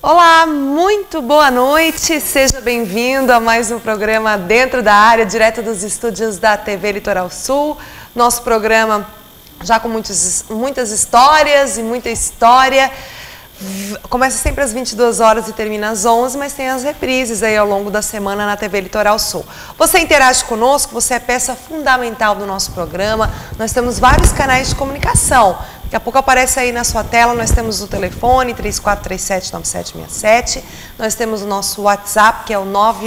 Olá, muito boa noite, seja bem-vindo a mais um programa Dentro da Área, direto dos estúdios da TV Litoral Sul. Nosso programa já com muitas histórias e muita história. Começa sempre às 22 horas e termina às 11, mas tem as reprises aí ao longo da semana na TV Litoral Sul. Você interage conosco, você é peça fundamental do nosso programa. Nós temos vários canais de comunicação. Daqui a pouco aparece aí na sua tela, nós temos o telefone 3437-9767, nós temos o nosso WhatsApp, que é o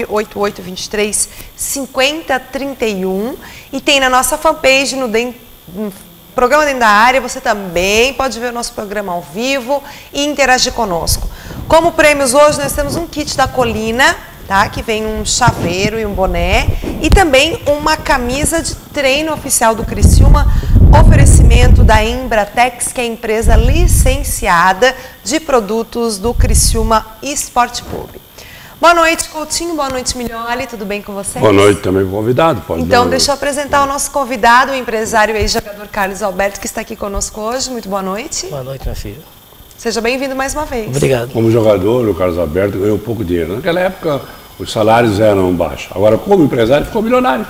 98823-5031, e tem na nossa fanpage, no Programa Dentro da Área, você também pode ver o nosso programa ao vivo e interagir conosco. Como prêmios hoje, nós temos um kit da Colina, tá? Que vem um chaveiro e um boné, e também uma camisa de treino oficial do Criciúma, oferecimento da Embratex, que é a empresa licenciada de produtos do Criciúma Esporte Clube. Boa noite, Coutinho. Boa noite, Miglioli. Tudo bem com vocês? Boa noite também, convidado. Então, deixa eu apresentar o nosso convidado, o empresário e ex-jogador Carlos Alberto, que está aqui conosco hoje. Muito boa noite. Boa noite, minha filha. Seja bem-vindo mais uma vez. Obrigado. Como jogador, o Carlos Alberto ganhou pouco dinheiro. Naquela época, os salários eram baixos. Agora, como empresário, ficou milionário.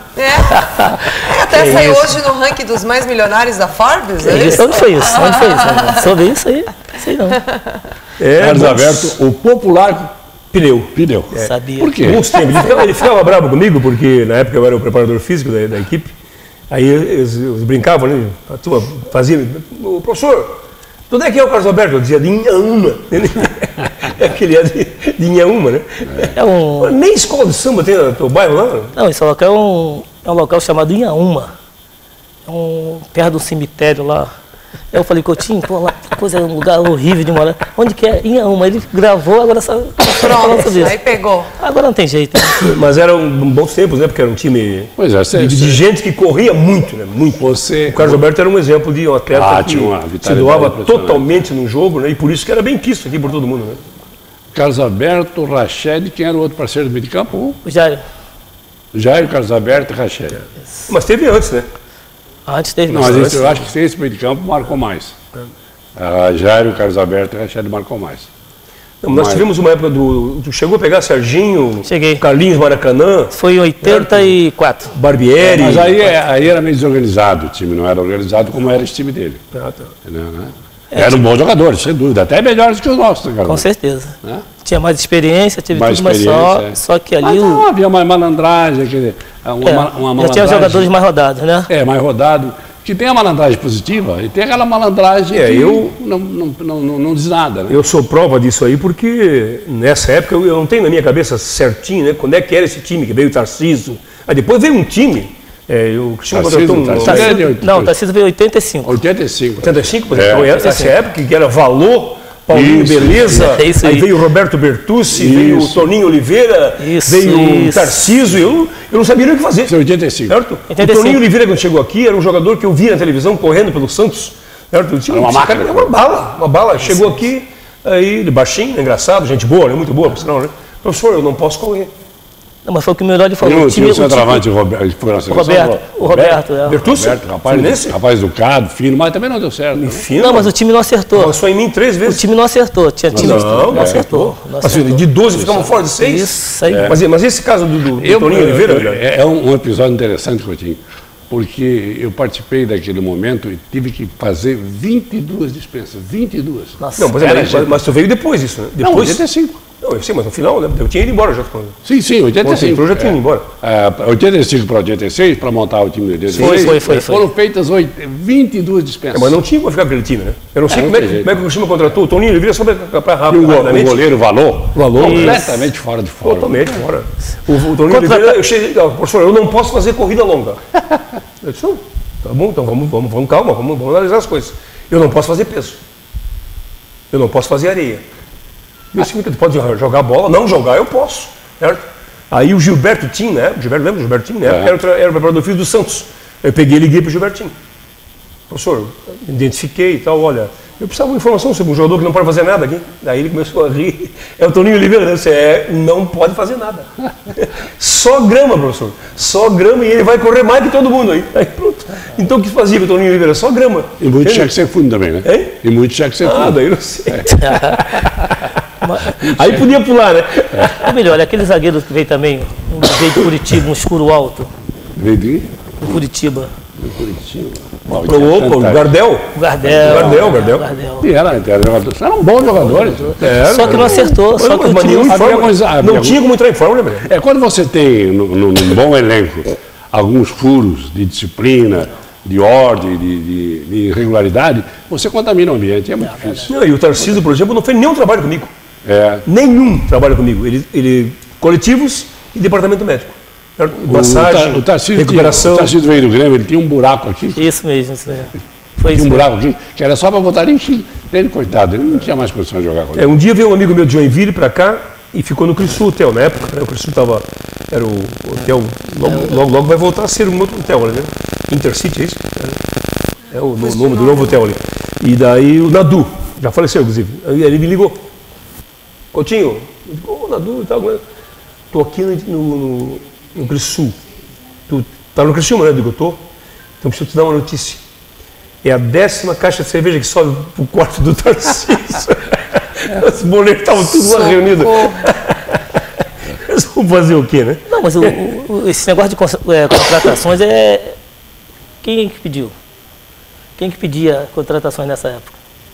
Até saiu hoje no ranking dos mais milionários da Forbes. Onde foi isso? Onde foi isso? Sobre isso aí? Sei não. Carlos Alberto, o popular pneu. Sabia. Por quê? Ele ficava bravo comigo, porque na época eu era o preparador físico da equipe. Aí eles brincavam, né? A turma fazia. O professor, de onde é que é o Carlos Alberto? Eu dizia de Inhaúma. Aquele é de Inhaúma, né? Nem escola de samba tem no teu bairro lá? Não, esse local é um local chamado Inhaúma. Perto do cemitério lá. Eu falei, Coutinho, pô, lá coisa, um lugar horrível de morar. Onde que é? Inhaúma. Ele gravou, agora só pronto, aí pegou. Agora não tem jeito. Né? Mas eram bons tempos, né? Porque era um time de gente que corria muito, né? Muito. O Carlos Alberto era um exemplo de um atleta que se doava totalmente no jogo, né? E por isso que era bem quisto aqui por todo mundo, né? Carlos Alberto, Rached, quem era o outro parceiro do meio de campo? O Jair. Jair, Carlos Alberto e Rached. Mas teve antes, né? Antes teve. Não, mas eu acho que esse meio de campo marcou mais. Jair, Carlos Alberto e Rached marcou mais. Não, nós tivemos uma época Tu chegou a pegar Serginho, Cheguei. Carlinhos Maracanã. Foi em 84. Barbieri. Mas aí era meio desorganizado o time, não era organizado como era esse time dele. Entendeu, né? Eram bons jogadores, sem dúvida, até melhores que os nossos. Com certeza. Né? Tinha mais experiência, teve mais tudo, mas só que ali... Mas não havia mais malandragem, uma malandragem... Já tinha jogadores mais rodados, né? Mais rodado. Que tem a malandragem positiva e tem aquela malandragem que não diz nada. Né? Eu sou prova disso aí porque nessa época eu não tenho na minha cabeça certinho, né? Quando é que era esse time que veio o Tarcísio. Aí depois veio um time... o Cristiano contratou Não, o Tarcísio veio em 85. 85, por exemplo. Essa época que era Valor, Paulinho Beleza, aí veio o Roberto Bertucci, veio o Toninho Oliveira, veio o Tarcísio, eu não sabia nem o que fazer. 85. Certo? 85. O Toninho Oliveira, quando chegou aqui, era um jogador que eu via na televisão correndo pelo Santos. Certo? Era uma máquina. Uma bala. Chegou aqui, aí ele baixinho, engraçado, gente boa, né? Muito boa, por sinal, né? Professor, eu não posso correr. Não, mas foi o que o Miglioli falou. O centroavante, o Roberto. Bertucci? Rapaz educado, fino, mas também não deu certo. Não, mas o time não acertou. Passou em mim 3 vezes. O time não acertou. Tinha time não acertou. Mas de 12 ficamos fora de 6. Isso aí. Mas esse caso do Toninho Oliveira... É um episódio interessante, Coutinho, porque eu participei daquele momento e tive que fazer 22 dispensas. 22. Nossa. Não, mas tu veio depois disso, né? Não, 85. Não, eu sei, mas no final, né? Eu tinha ido embora já. Sim, 85. Eu já tinha ido embora. 85 para 86, para montar o time de 86. Foi. Foram feitas 22 dispensas. Mas não tinha como ficar aquele time, né? Eu não sei como é que o Cristiano contratou o Toninho Oliveira só para rápido. O goleiro Valor completamente fora de forma. Totalmente fora. O Toninho Oliveira, eu cheguei, professor, eu não posso fazer corrida longa. Eu disse, tá bom, então vamos calma, vamos analisar as coisas. Eu não posso fazer peso. Eu não posso fazer areia. Eu disse, tu pode jogar bola? Não jogar, eu posso. Certo? Aí o Gilberto Tim, né? Lembra do Gilbertinho? Né? Era o preparador físico do Santos. Eu peguei e liguei para o Gilbertinho. Professor, identifiquei e tal, olha, eu precisava de uma informação sobre um jogador que não pode fazer nada aqui. Daí ele começou a rir. É o Toninho Oliveira, né? Você não pode fazer nada. Só grama, professor. Só grama e ele vai correr mais que todo mundo aí. Aí pronto. Então o que fazia com o Toninho Oliveira? Só grama. E muito cheque sem fundo também, né? Hein? E muito cheque sem fundo. Daí eu não sei. Aí podia pular, né? Ou melhor, aquele zagueiro que veio também, veio de Curitiba, um escuro alto. Veio de Curitiba. Curitiba. O Gardel. Gardel. E era jogador. Eram bons jogadores. Só que não acertou. Só que não tinha como entrar em forma, né? Quando você tem num bom elenco alguns furos de disciplina, de ordem, de irregularidade, você contamina o ambiente. É muito difícil. Não, e o Tarcísio, por exemplo, não fez nenhum trabalho comigo. Nenhum trabalho comigo. Ele coletivos e departamento médico. Massagem, o Tarcísio recuperação. O Tarcísio veio do Grêmio, ele tinha um buraco aqui. Isso mesmo. Foi tinha um buraco aqui, que era só para botar enchi. Ele, coitado, ele não tinha mais condição de jogar com ele. Um dia veio um amigo meu de Joinville para cá e ficou no Crisul Hotel, na época. Né? O Crisul era o hotel, logo vai voltar a ser um outro hotel, né? Intercity, é isso? É o nome do novo hotel ali. E daí o Nadu, já faleceu, inclusive. Ele me ligou. Coutinho, Nadu e tal. Estou aqui no Crisul. Tu tá no Criciúma, né? Eu digo, eu tô. Então preciso te dar uma notícia. É a 10ª caixa de cerveja que sobe pro quarto do Tarcísio. Os boleiros estavam tudo lá reunidos. Eles vão fazer o quê, né? Não, mas esse negócio de contratações é... Quem que pediu? Quem que pedia contratações nessa época?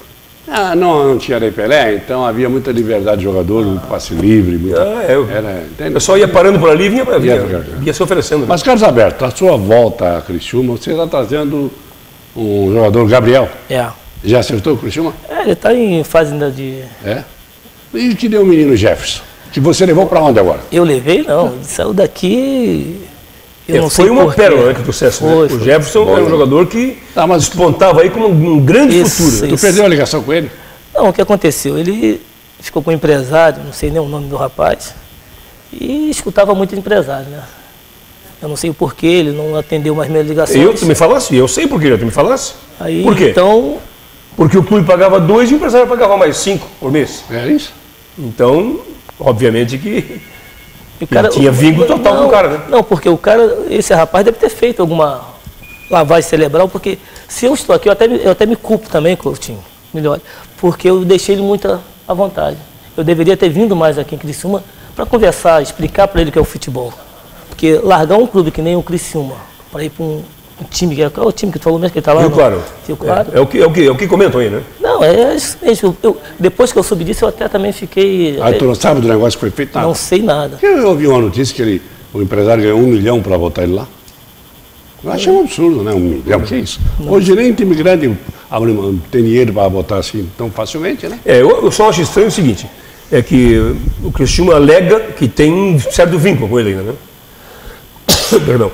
Não tinha Lei Pelé, então havia muita liberdade de jogador, muito passe livre. Eu só ia parando por ali e ia se oferecendo. Né? Mas, Carlos Alberto, a sua volta a Criciúma, você está trazendo um jogador, Gabriel. Já acertou o Criciúma? Ele está em fase ainda de... E que deu o menino Jefferson? Que você levou para onde agora? Eu levei, não. Ele saiu daqui... Foi uma pérola, né, que processo. Né? O Jefferson era um jogador que despontava aí como um grande futuro. Tu perdeu a ligação com ele? Não, o que aconteceu? Ele ficou com um empresário, não sei nem o nome do rapaz, e escutava muito empresário, né? Eu não sei o porquê, ele não atendeu mais minhas ligações. Tu me falasse? Eu sei por quê, tu me falasse? Aí, por quê? Então... Porque o clube pagava 2 e o empresário pagava mais 5 por mês. É isso? Então, obviamente que... O cara, tinha vínculo total com o cara, né? Não, porque o cara, esse rapaz deve ter feito alguma lavagem cerebral, porque se eu estou aqui, eu até me culpo também, Coutinho, melhor, porque eu deixei ele muito à vontade. Eu deveria ter vindo mais aqui em Criciúma para conversar, explicar para ele o que é o futebol. Porque largar um clube que nem o Criciúma, para ir para um time, qual é o time que tu falou mesmo que ele está lá? Rio Claro. Rio Claro. É o que comentam aí, né? Não, é isso mesmo. Depois que eu soube disso, eu até também fiquei... Tu não sabe do negócio que foi feito? Nada. Não sei nada. Eu ouvi uma notícia que o empresário ganhou 1 milhão para botar ele lá. Eu achei um absurdo, né? 1 milhão, que é isso? Hoje nem time grande tem dinheiro para botar assim tão facilmente, né? Eu só acho estranho o seguinte, é que o Criciúma alega que tem um certo vínculo com ele ainda, né? Perdão.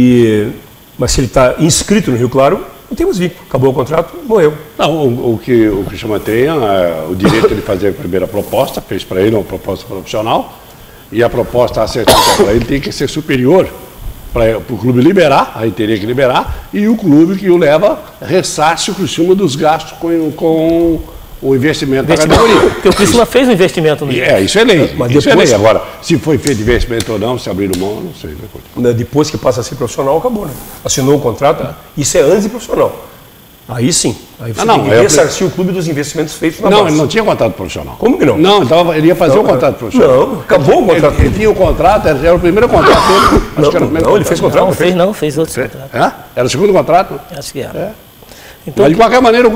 Mas se ele está inscrito no Rio Claro, não tem mais vínculo. Acabou o contrato, morreu. Não, o que o Criciúma tem o direito de fazer a primeira proposta, fez para ele uma proposta profissional, e a proposta acertada para ele tem que ser superior para o clube liberar, aí teria que liberar, e o clube que o leva ressarce o Criciúma dos gastos com o investimento da categoria. Porque o Criciúma fez um investimento no isso é lei. Mas isso depois, é lei. Agora, se foi feito investimento ou não, se abriram mão, não sei. Depois que passa a ser profissional, acabou, né? Assinou o contrato, isso é antes de profissional. Aí sim. Aí você tem que ressarcir o clube dos investimentos feitos na base. Não, ele não tinha contrato profissional. Como que não? Não, então ele ia fazer o contrato profissional. Não, acabou o contrato. Ele tinha o contrato, era o primeiro contrato dele. Ele fez contrato. Não, fez outro contrato. Era o segundo contrato? Acho que era. Então, mas de qualquer maneira,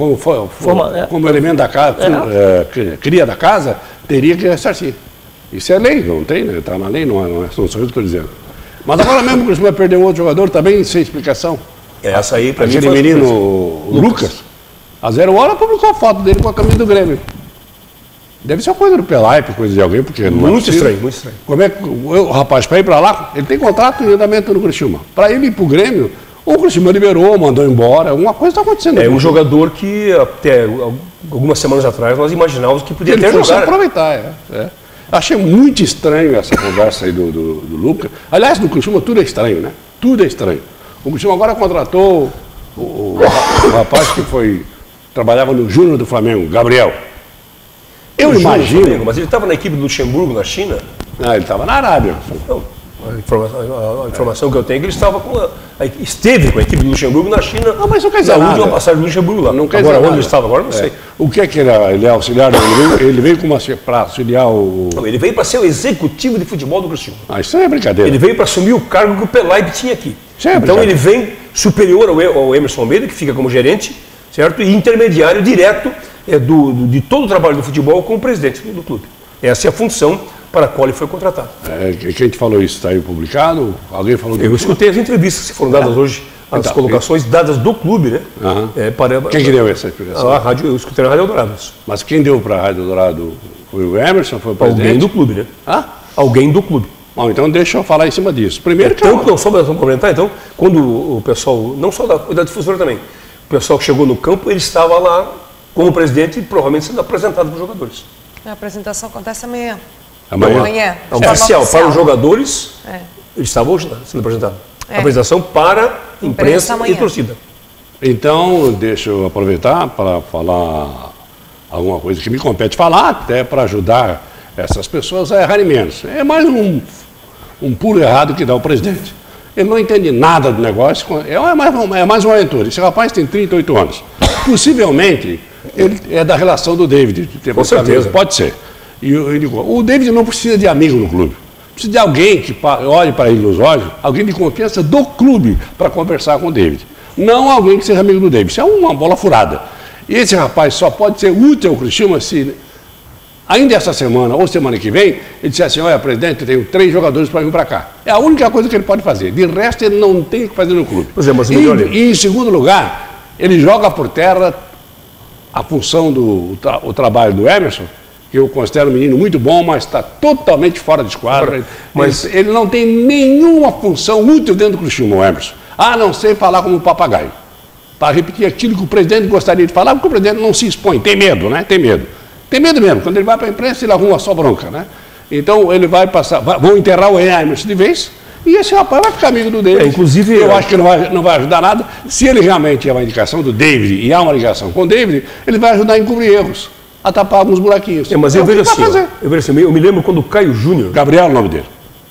como elemento da casa, cria da casa, teria que ressarcir. Isso é lei, não tem, né? Está na lei, não são só isso que eu estou dizendo. Mas agora mesmo que o Criciúma vai perder um outro jogador, também sem explicação. Essa aí, para mim, aquele menino Lucas, a 0 hora publicou a foto dele com a camisa do Grêmio. Deve ser uma coisa do Pelaipe, coisa de alguém, porque não muito estranho, muito estranho. Como é que o rapaz, para ir para lá, ele tem contrato de andamento no Criciúma. Para ele ir para o Grêmio, o Criciúma liberou, mandou embora, alguma coisa está acontecendo. É um jogador que até algumas semanas atrás nós imaginávamos que podia ter jogado. Aproveitar, Achei muito estranho essa conversa aí do Lucas. Aliás, no Criciúma tudo é estranho, né? Tudo é estranho. O Criciúma agora contratou o rapaz que trabalhava no Júnior do Flamengo, Gabriel. Eu imagino... Mas ele estava na equipe do Luxemburgo, na China? Não, ele estava na Arábia. Não, a informação que eu tenho é que ele estava esteve com a equipe do Luxemburgo na China. Não, mas não quer dizer na nada. última passagem do Luxemburgo lá. Não quer agora, dizer onde nada. ele estava agora, não sei. O que é que ele é auxiliar? Ele veio para auxiliar o... Não, ele veio para ser o executivo de futebol do Criciúma. Ah, isso é brincadeira. Ele veio para assumir o cargo que o Pelaib tinha aqui. Isso é então brincadeira. ele vem superior ao Emerson Almeida, que fica como gerente, certo? E intermediário direto de todo o trabalho do futebol com o presidente do clube. Essa é a função para a qual ele foi contratado. Quem te falou isso? Está aí publicado? Alguém falou? Eu escutei as entrevistas que foram dadas hoje, as Então, colocações dadas do clube, né? Quem que deu essa explicação? A rádio, eu escutei na Rádio Eldorado. Mas quem deu para a Rádio Dourado foi o Emerson? Foi o presidente? Alguém do clube, né? Alguém do clube. Bom, então deixa eu falar em cima disso. Primeiro que tanto, não só para comentar, então, quando o pessoal, não só da difusora também, o pessoal que chegou no campo, ele estava lá como presidente e provavelmente sendo apresentado para os jogadores. A apresentação acontece amanhã. Amanhã? Oficial. Para os jogadores, ele estava hoje sendo apresentado. A apresentação para imprensa e torcida. Então, deixa eu aproveitar para falar alguma coisa que me compete falar, até para ajudar essas pessoas a errarem menos. É mais um pulo errado que dá o presidente. Ele não entende nada do negócio, é mais uma aventura. Esse rapaz tem 38 anos. Possivelmente, ele é da relação do David. Com certeza. Pode ser. O David não precisa de amigo no clube. Precisa de alguém que olhe para ele nos olhos, alguém de confiança do clube para conversar com o David. Não alguém que seja amigo do David. Isso é uma bola furada. E esse rapaz só pode ser útil ao Criciúma se, ainda essa semana ou semana que vem, ele disser assim: olha, presidente, eu tenho 3 jogadores para vir para cá. É a única coisa que ele pode fazer. De resto, ele não tem o que fazer no clube. Pois é, mas e em segundo lugar, ele joga por terra a função do trabalho do Emerson, que eu considero um menino muito bom, mas está totalmente fora de esquadra. Mas ele não tem nenhuma função útil dentro do Criciúma, o Emerson, a não ser falar como um papagaio. Para repetir aquilo que o presidente gostaria de falar, porque o presidente não se expõe, tem medo, né? Tem medo. Tem medo mesmo. Quando ele vai para a imprensa, ele arruma só bronca, né? Então ele vai passar, vão enterrar o Emerson de vez, e esse rapaz vai ficar amigo do David. Inclusive, eu acho que não vai ajudar nada. Se ele realmente é uma indicação do David e há uma ligação com o David, ele vai ajudar a encobrir erros, a tapar alguns buraquinhos. Mas eu vejo assim, eu me lembro quando o Caio Júnior... Gabriel é o nome dele.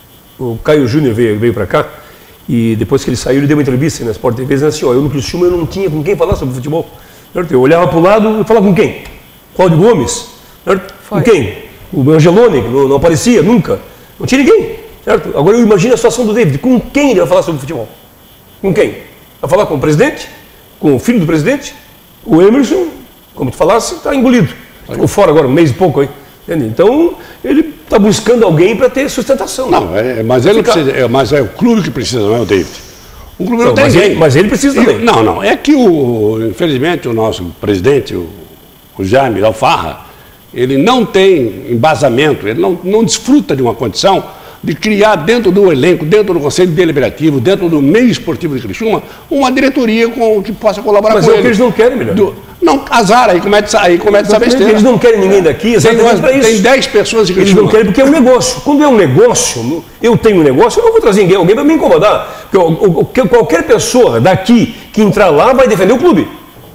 O Caio Júnior veio para cá, e depois que ele saiu, ele deu uma entrevista na Sport TV, dizendo assim: eu no Criciúma eu não tinha com quem falar sobre futebol. Eu olhava para o lado e falava com quem? Cláudio Gomes? Com quem? O Angeloni, que não aparecia nunca. Não tinha ninguém. Certo? Agora eu imagino a situação do David. Com quem ele vai falar sobre futebol? Com quem? Vai falar com o presidente? Com o filho do presidente? O Emerson, como tu falasse, está engolido. Ficou fora agora, um mês e pouco aí. Entende? Então, ele está buscando alguém para ter sustentação. Não, mas ele precisa, mas é o clube que precisa, não é o David. O clube não tem ninguém. Mas ele precisa também. Não. É que, infelizmente, o nosso presidente, o Jaime Alfarra, ele não tem embasamento, ele não desfruta de uma condição de criar dentro do elenco, dentro do Conselho Deliberativo, dentro do meio esportivo de Criciúma, uma diretoria que possa colaborar com ele. Mas é o que eles não querem, melhor. Não, azar, aí começa essa besteira. Eles não querem ninguém daqui, exatamente para isso. Tem 10 pessoas de Criciúma. Eles não querem porque é um negócio. Quando é um negócio, eu tenho um negócio, eu não vou trazer alguém para me incomodar. Porque qualquer pessoa daqui que entrar lá vai defender o clube.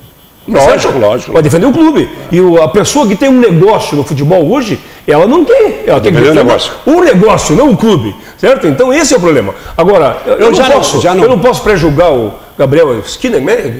Lógico. Vai defender o clube. E a pessoa que tem um negócio no futebol hoje, ela não quer. Ela tem que defender o negócio, não o clube. Certo? Então esse é o problema. Agora, eu não posso prejulgar o Gabriel Skinner,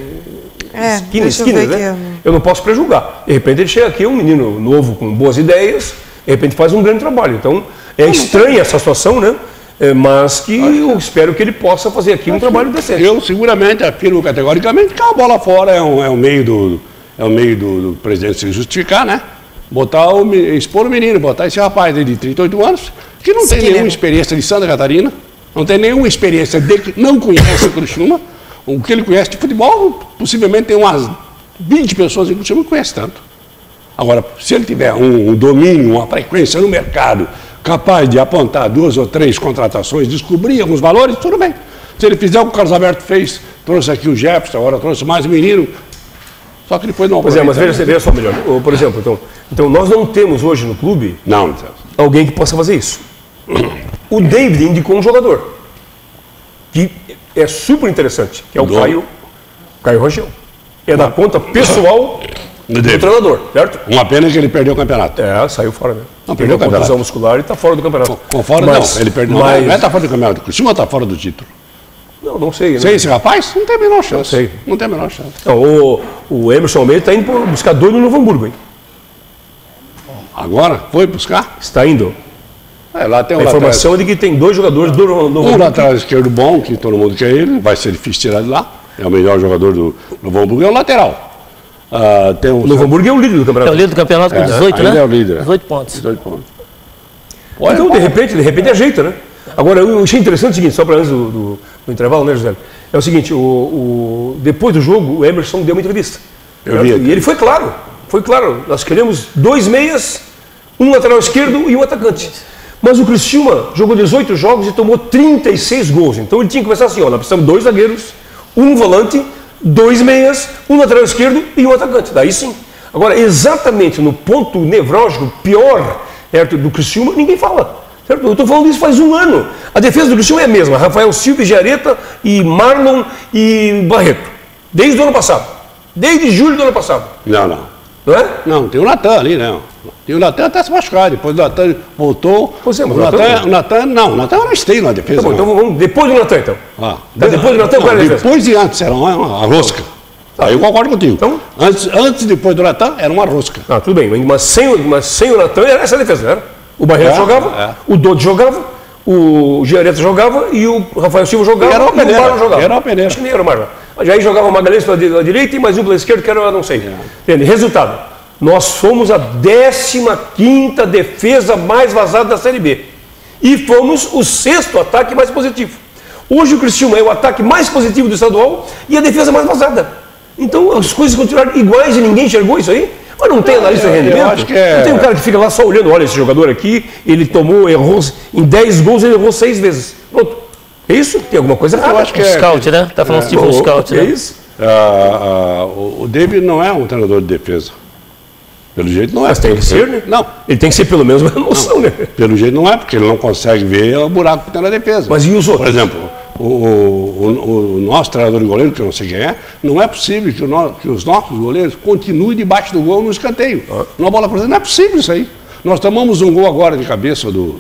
né? Eu não posso prejulgar. De repente ele chega aqui, um menino novo com boas ideias, de repente faz um grande trabalho. Então é estranha essa situação, né? Mas que eu espero que ele possa fazer aqui um trabalho decente. Eu seguramente afirmo categoricamente que a bola fora é um meio do presidente se justificar, né? Expor o menino, botar esse rapaz de 38 anos, que não tem nenhuma experiência de Santa Catarina, não tem nenhuma experiência não conhece o Criciúma. O que ele conhece de futebol, possivelmente tem umas 20 pessoas em Criciúma que conhecem tanto. Agora, se ele tiver um domínio, uma frequência no mercado, capaz de apontar 2 ou 3 contratações, descobrir alguns valores, tudo bem. Se ele fizer o que o Carlos Alberto fez, trouxe aqui o Jefferson, agora trouxe mais um menino, só que depois não aproveita. Pois mas veja só melhor. Por exemplo, então nós não temos hoje no clube alguém que possa fazer isso. O David indicou um jogador que é super interessante, que é o Caio Rangel. É da conta pessoal do treinador, certo? Uma pena que ele perdeu o campeonato. Saiu fora, né? Não, perdeu o campeonato. Contusão muscular e está fora do campeonato. Ele perdeu. Não está fora do campeonato. O Criciúma está fora do título. Não sei. Sem esse rapaz? Não tem a menor chance. Não sei. Não tem a menor chance. Não, o Emerson Almeida está indo buscar 2 no Novo Hamburgo, hein? Agora? Foi buscar? Está indo. Lá tem A informação é de que tem 2 jogadores do Novo Hamburgo. Um lateral esquerdo bom, que todo mundo quer ele, vai ser difícil tirar de lá. É o melhor jogador do Novo Hamburgo, é o lateral. O Novo Hamburgo é o líder do campeonato. É o líder do campeonato com 18, né? É o líder. 18 pontos. 18 pontos. Então, de repente ajeita, né? Agora, eu achei interessante o seguinte, só para antes do intervalo, né, José? É o seguinte, depois do jogo, o Emerson deu uma entrevista. E ele foi claro, nós queremos 2 meias, um lateral esquerdo e um atacante. Mas o Criciúma jogou 18 jogos e tomou 36 gols. Então ele tinha que começar assim, nós precisamos 2 zagueiros, um volante, 2 meias, um lateral esquerdo e um atacante. Daí sim. Agora, exatamente no ponto nevrálgico, pior do Criciúma, ninguém fala. Certo? Eu estou falando isso faz 1 ano. A defesa do Criciúma é a mesma. Rafael Silva, Giareta e Marlon e Barreto. Desde o ano passado. Desde julho do ano passado. Não. Não é? Não, tem o Natan ali, né? Tem o Natan até se machucar. Depois o Natan voltou. O Natan era esteio na defesa. Tá bom, então vamos depois do Natan, então. Depois do Natan, qual é a defesa? Depois e antes, era uma rosca. Aí eu concordo contigo. Então, antes e depois do Natan, era uma rosca. Tudo bem, mas sem o Natan, era essa a defesa, era? O Barreto jogava, o Dodi jogava, o Giareta jogava e o Rafael Silva jogava e o Marlon jogava. Era o Pereira. Acho que nem era o Marlon. Aí jogava o Magalhães pela direita e mais um pela esquerda, que era, não sei. Entende? Resultado, nós fomos a 15ª defesa mais vazada da Série B. E fomos o 6º ataque mais positivo. Hoje o Criciúma é o ataque mais positivo do estadual e a defesa mais vazada. Então as coisas continuaram iguais e ninguém enxergou isso aí? Mas não tem analista de rendimento? Acho que não tem um cara que fica lá só olhando, olha esse jogador aqui, ele errou, em 10 gols ele errou 6 vezes. Pronto. É isso? Tem alguma coisa errada? Eu acho que é scout, né? Tá falando tipo um scout, né? É isso? O David não é um treinador de defesa. Pelo jeito não é. Mas tem que ser, né? Não. Ele tem que ser pelo menos uma noção, né? Pelo jeito não é, porque ele não consegue ver o buraco que tem na defesa. Mas e os outros? Por exemplo, o nosso treinador de goleiro, que eu não sei quem é, não é possível que os nossos goleiros continuem debaixo do gol no escanteio. Numa bola cruzada, não é possível isso aí. Nós tomamos um gol agora de cabeça do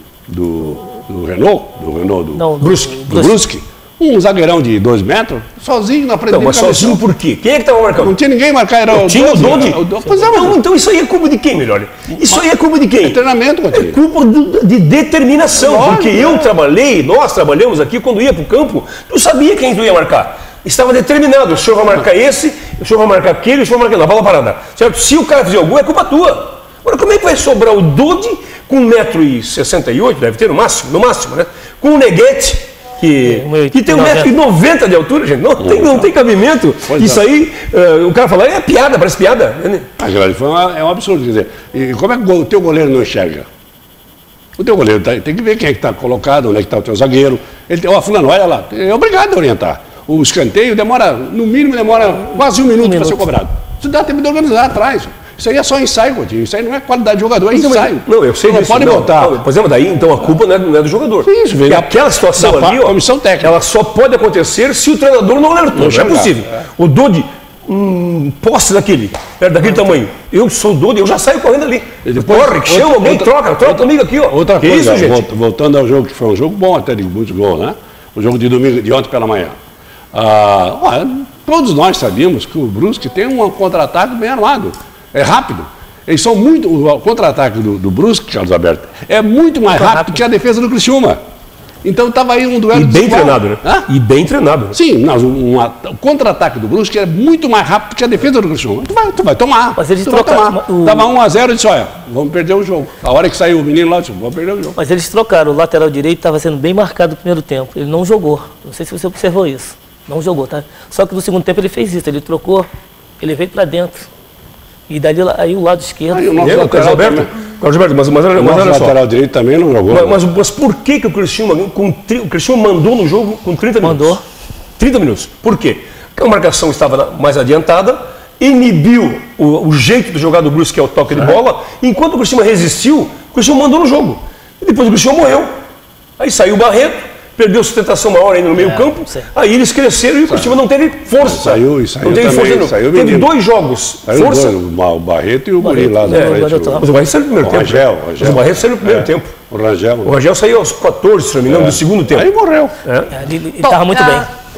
Brusque. Um zagueirão de 2 metros, sozinho na frente dele. Mas sozinho por quê? Quem é que estava marcando? Não tinha ninguém marcar, era tinha o Dodi. Então isso aí é culpa de quem, melhor? Isso aí é culpa de quem? É treinamento, é culpa de determinação. Porque nós trabalhamos aqui, quando ia para o campo, não sabia quem tu ia marcar. Estava determinado, o senhor vai marcar esse, o senhor vai marcar aquele, o senhor vai marcar aquele, na bola parada. Certo? Se o cara fizer algum, é culpa tua. Agora, como é que vai sobrar o Dodi com 1,68 m, deve ter no máximo, né? Com o Neguete, que tem 1,90 m de altura, gente. Não tem cabimento. Isso aí, o cara fala, é piada, parece piada. É um absurdo. Quer dizer, e como é que o teu goleiro não enxerga? O teu goleiro tem que ver quem é que está colocado, onde é que está o teu zagueiro. Ele tem, fulano, olha lá, é obrigado a orientar. O escanteio no mínimo demora quase 1 minuto para ser cobrado. Isso dá tempo de organizar atrás. Isso aí é só ensaio, Coutinho. Isso aí não é qualidade de jogador, é ensaio. Não, eu sei disso. Não pode botar. Pois é, mas daí, então, a culpa não é do jogador. Isso, e aquela situação ali, comissão técnica. Ela só pode acontecer se o treinador não alertou. Não é possível. O Dodi, posse daquele tamanho. Eu sou o Dodi, eu já saio correndo ali. Corre, chama alguém, troca comigo aqui, ó. Outra coisa, isso, gente? Voltando ao jogo, que foi um jogo bom até de muitos gols, né? O jogo de ontem pela manhã. Todos nós sabíamos que o Brusque tem um contra-ataque bem armado. É rápido. Eles são muito. O contra-ataque do Brusque, Carlos Alberto, é muito mais rápido que a defesa do Criciúma. Então estava aí um duelo. E bem treinado, né? E bem treinado. Sim, o contra-ataque do Brusque é muito mais rápido que a defesa do Criciúma. Tu vai tomar. Mas eles trocaram. Estava 1-0 e disse: olha, vamos perder o jogo. A hora que saiu o menino lá, disse: vamos perder o jogo. Mas eles trocaram. O lateral direito estava sendo bem marcado no primeiro tempo. Ele não jogou. Não sei se você observou isso. Não jogou, tá? Só que no segundo tempo ele fez isso. Ele trocou, ele veio para dentro. E dali aí o lado esquerdo. Aí o nosso Carlos Alberto, mas olha só. O lateral direito também não jogou. Mas por que o Criciúma mandou no jogo com 30 minutos? Mandou. 30 minutos. Por quê? Porque a marcação estava mais adiantada, inibiu o jeito de jogar do Brusque, que é o toque de bola. Enquanto o Criciúma resistiu, o Criciúma mandou no jogo. E depois o Criciúma morreu. Aí saiu o Barreto. Perdeu sustentação maior ainda no meio campo, aí eles cresceram e o Criciúma não teve força. Saiu não teve também, força, não. Teve 2 jogos. Força. O Barreto e o Guri lá da frente. Mas o Barreto saiu no primeiro tempo. Mas o Barreto saiu no primeiro tempo. O Rangel. O Rangel saiu aos 14, se não me engano, do segundo tempo. Aí morreu. Ele estava muito bem.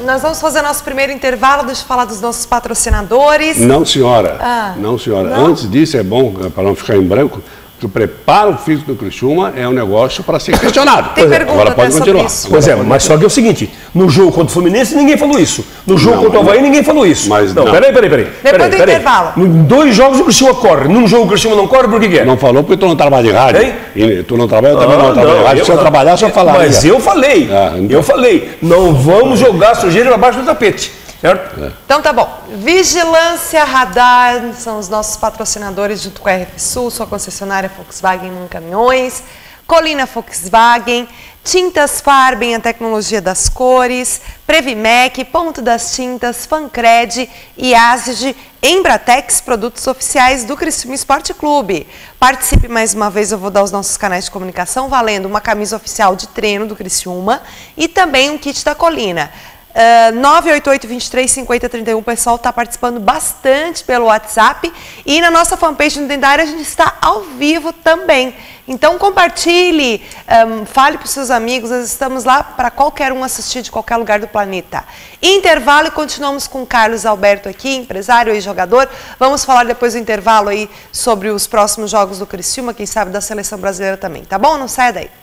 Nós vamos fazer nosso primeiro intervalo, deixa eu falar dos nossos patrocinadores. Não, senhora. Não, senhora. Não? Antes disso, é bom, para não ficar em branco, que o preparo físico do Criciúma é um negócio para ser questionado. Tem pergunta agora pode continuar. Pois é, mas só que é o seguinte, no jogo contra o Fluminense ninguém falou isso. No jogo contra o Avaí ninguém falou isso. Mas não. Peraí. Depois do intervalo. Em 2 jogos o Criciúma corre, num jogo o Criciúma não corre, por que é? Não falou porque tu não trabalha de rádio. Hein? Tu não trabalha, eu também não trabalho de rádio. Se eu trabalhar, só falaria. Mas eu falei, não vamos jogar sujeira abaixo do tapete. Certo? Então tá bom. Vigilância Radar são os nossos patrocinadores junto com a RF Sul, sua concessionária Volkswagen em caminhões, Colina Volkswagen, Tintas Farben, a tecnologia das cores, Previmec, Ponto das Tintas, Fancred e Asig, Embratex, produtos oficiais do Criciúma Esporte Clube. Participe mais uma vez, eu vou dar os nossos canais de comunicação, valendo uma camisa oficial de treino do Criciúma e também um kit da Colina. 988-23-50-31, o pessoal está participando bastante pelo WhatsApp e na nossa fanpage no Dendário a gente está ao vivo também. Então compartilhe, fale para os seus amigos, nós estamos lá para qualquer um assistir de qualquer lugar do planeta. Intervalo e continuamos com o Carlos Alberto aqui, empresário e jogador. Vamos falar depois do intervalo aí sobre os próximos jogos do Criciúma, quem sabe da Seleção Brasileira também, tá bom? Não saia daí.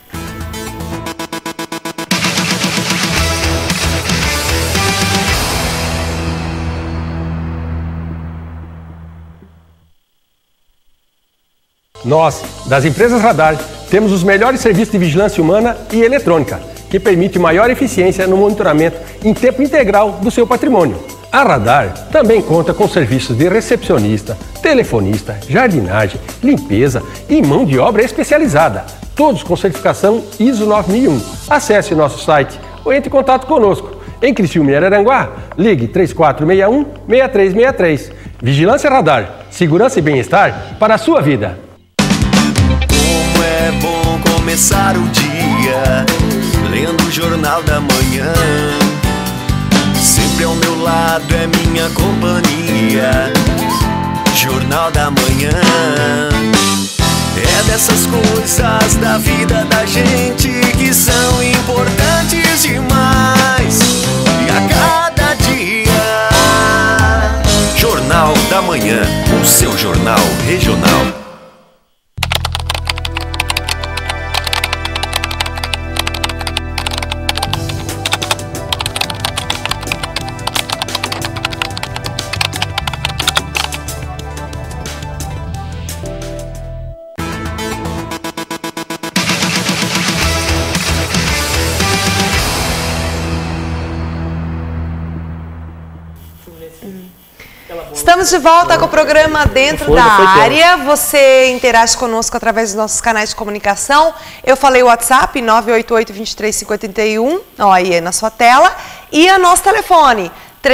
Nós, das empresas Radar, temos os melhores serviços de vigilância humana e eletrônica, que permite maior eficiência no monitoramento em tempo integral do seu patrimônio. A Radar também conta com serviços de recepcionista, telefonista, jardinagem, limpeza e mão de obra especializada, todos com certificação ISO 9001. Acesse nosso site ou entre em contato conosco. Em Criciúma e Araranguá, ligue 3461-6363. Vigilância Radar, segurança e bem-estar para a sua vida. É bom começar o dia lendo o Jornal da Manhã. Sempre ao meu lado é minha companhia. Jornal da Manhã. É dessas coisas da vida da gente que são importantes demais. E a cada dia Jornal da Manhã, o seu jornal regional. Estamos de volta com o programa Dentro da Área. Você interage conosco através dos nossos canais de comunicação. Eu falei o WhatsApp, 988-23-50-31, aí na sua tela. E o nosso telefone,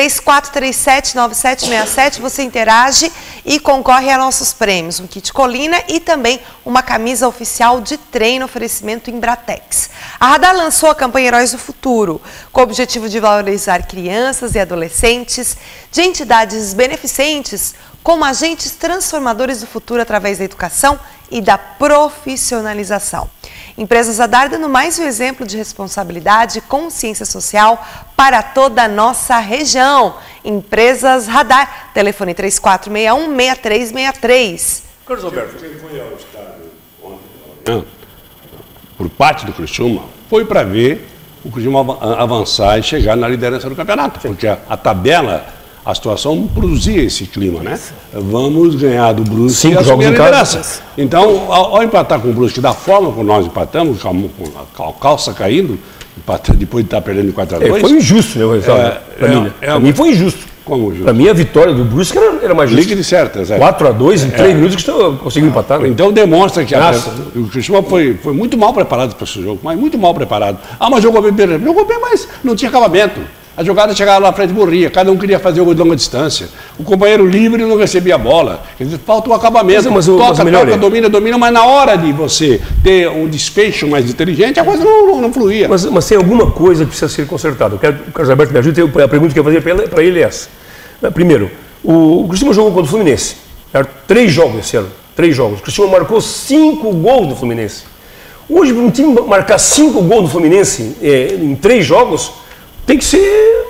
3437-9767. Você interage e concorre a nossos prêmios. Um kit Colina e também uma camisa oficial de treino, oferecimento Embratex. A Radar lançou a campanha Heróis do Futuro, com o objetivo de valorizar crianças e adolescentes de entidades beneficentes como agentes transformadores do futuro através da educação e da profissionalização. Empresas Radar dando mais um exemplo de responsabilidade e consciência social para toda a nossa região. Empresas Radar, telefone 3461-6363. Carlos Alberto. Quem foi ao estádio ontem, por parte do Criciúma, foi para ver o Criciúma avançar e chegar na liderança do campeonato. Porque a tabela, a situação produzia esse clima, né? Vamos ganhar do Brusque e assumir a liderança. Então, ao empatar com o Brusque da forma como nós empatamos, com a calça caindo, depois de estar perdendo 4-2... foi injusto, né, o resultado. Para mim foi injusto. Como justo? Para mim a vitória do Brusque era mais justa. Liga de certas. 4-2 em 3 minutos que estão conseguindo empatar. Né? Então demonstra que o Criciúma foi muito mal preparado para esse jogo, mas muito mal preparado. Mas jogou bem, mas não tinha acabamento. A jogada chegava lá na frente e morria, cada um queria fazer o gol de longa distância. O companheiro livre não recebia a bola. Quer dizer, falta o acabamento. Toca, domina, mas na hora de você ter um desfecho mais inteligente, a coisa não fluía. Mas tem alguma coisa que precisa ser consertada. Eu quero que o Carlos Alberto me ajude. A pergunta que eu ia fazer para ele é essa. Primeiro, o Criciúma jogou contra o Fluminense. Certo? 3 jogos esse ano. 3 jogos. O Criciúma marcou 5 gols do Fluminense. Hoje, para um time marcar 5 gols do Fluminense em 3 jogos, tem que ser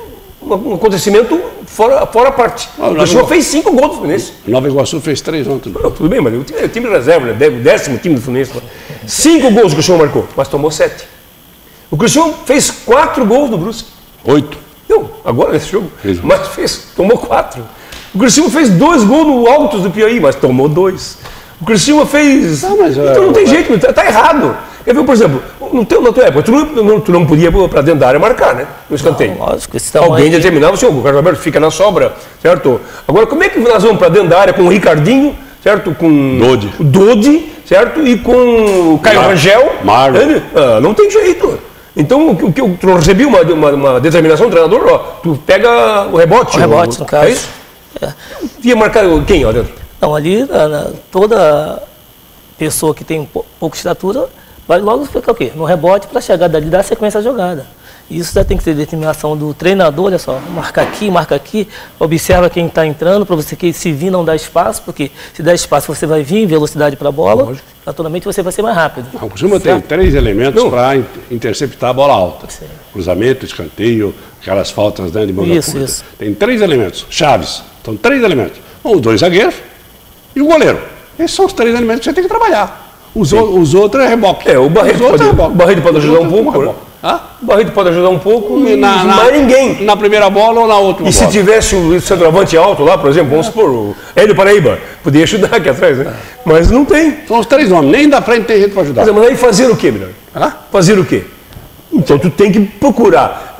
um acontecimento fora a parte. O Criciúma fez 5 gols do Fluminense. Nova Iguaçu fez 3 ontem. Não, tudo bem, mas o time de reserva, né? O 10º time do Fluminense. 5 gols o Criciúma marcou, mas tomou 7. O Criciúma fez 4 gols no Brusque. 8. Não, agora nesse jogo. Mas tomou 4. O Criciúma fez 2 gols no Altos do Piauí, mas tomou 2. O Criciúma fez... então não tem jeito, tá errado. Quer ver, por exemplo, na tua época, tu não podia para dentro da área marcar, né? No escanteio. Não, lógico, alguém determinava, o Carlos Alberto fica na sobra, certo? Agora, como é que nós vamos para dentro da área com o Ricardinho, certo? Com o Dodi, certo? E com o Caio Rangel. Não tem jeito. Então, o que eu recebi uma determinação do treinador, ó, tu pega o rebote. O rebote, no caso. É isso? Ia marcar quem lá dentro? Não, ali, toda pessoa que tem pouca estatura vai logo ficar o quê? No rebote para chegar dali e dar sequência à jogada. Isso já tem que ter determinação do treinador, olha só, marca aqui, observa quem está entrando, para você que se vir não dá espaço, porque se der espaço você vai vir em velocidade para a bola, naturalmente você vai ser mais rápido. O Criciúma tem 3 elementos para interceptar a bola alta. Sim. Cruzamento, escanteio, aquelas faltas dentro de mão da curta. Isso. Tem 3 elementos, chaves. São 3 elementos. Os 2 zagueiros e o goleiro. Esses são os 3 elementos que você tem que trabalhar. Os outros é reboque. O Barreto pode ajudar um pouco. O Barreto pode ajudar um pouco, mas ninguém. Na primeira bola ou na outra. E se tivesse o centroavante alto lá, por exemplo, vamos supor, o Hélio Paraíba, podia ajudar aqui atrás, né? Mas não tem. São os 3 homens, nem da frente tem gente para ajudar. Mas aí fazer o quê, melhor? Fazer o quê? Então tu tem que procurar,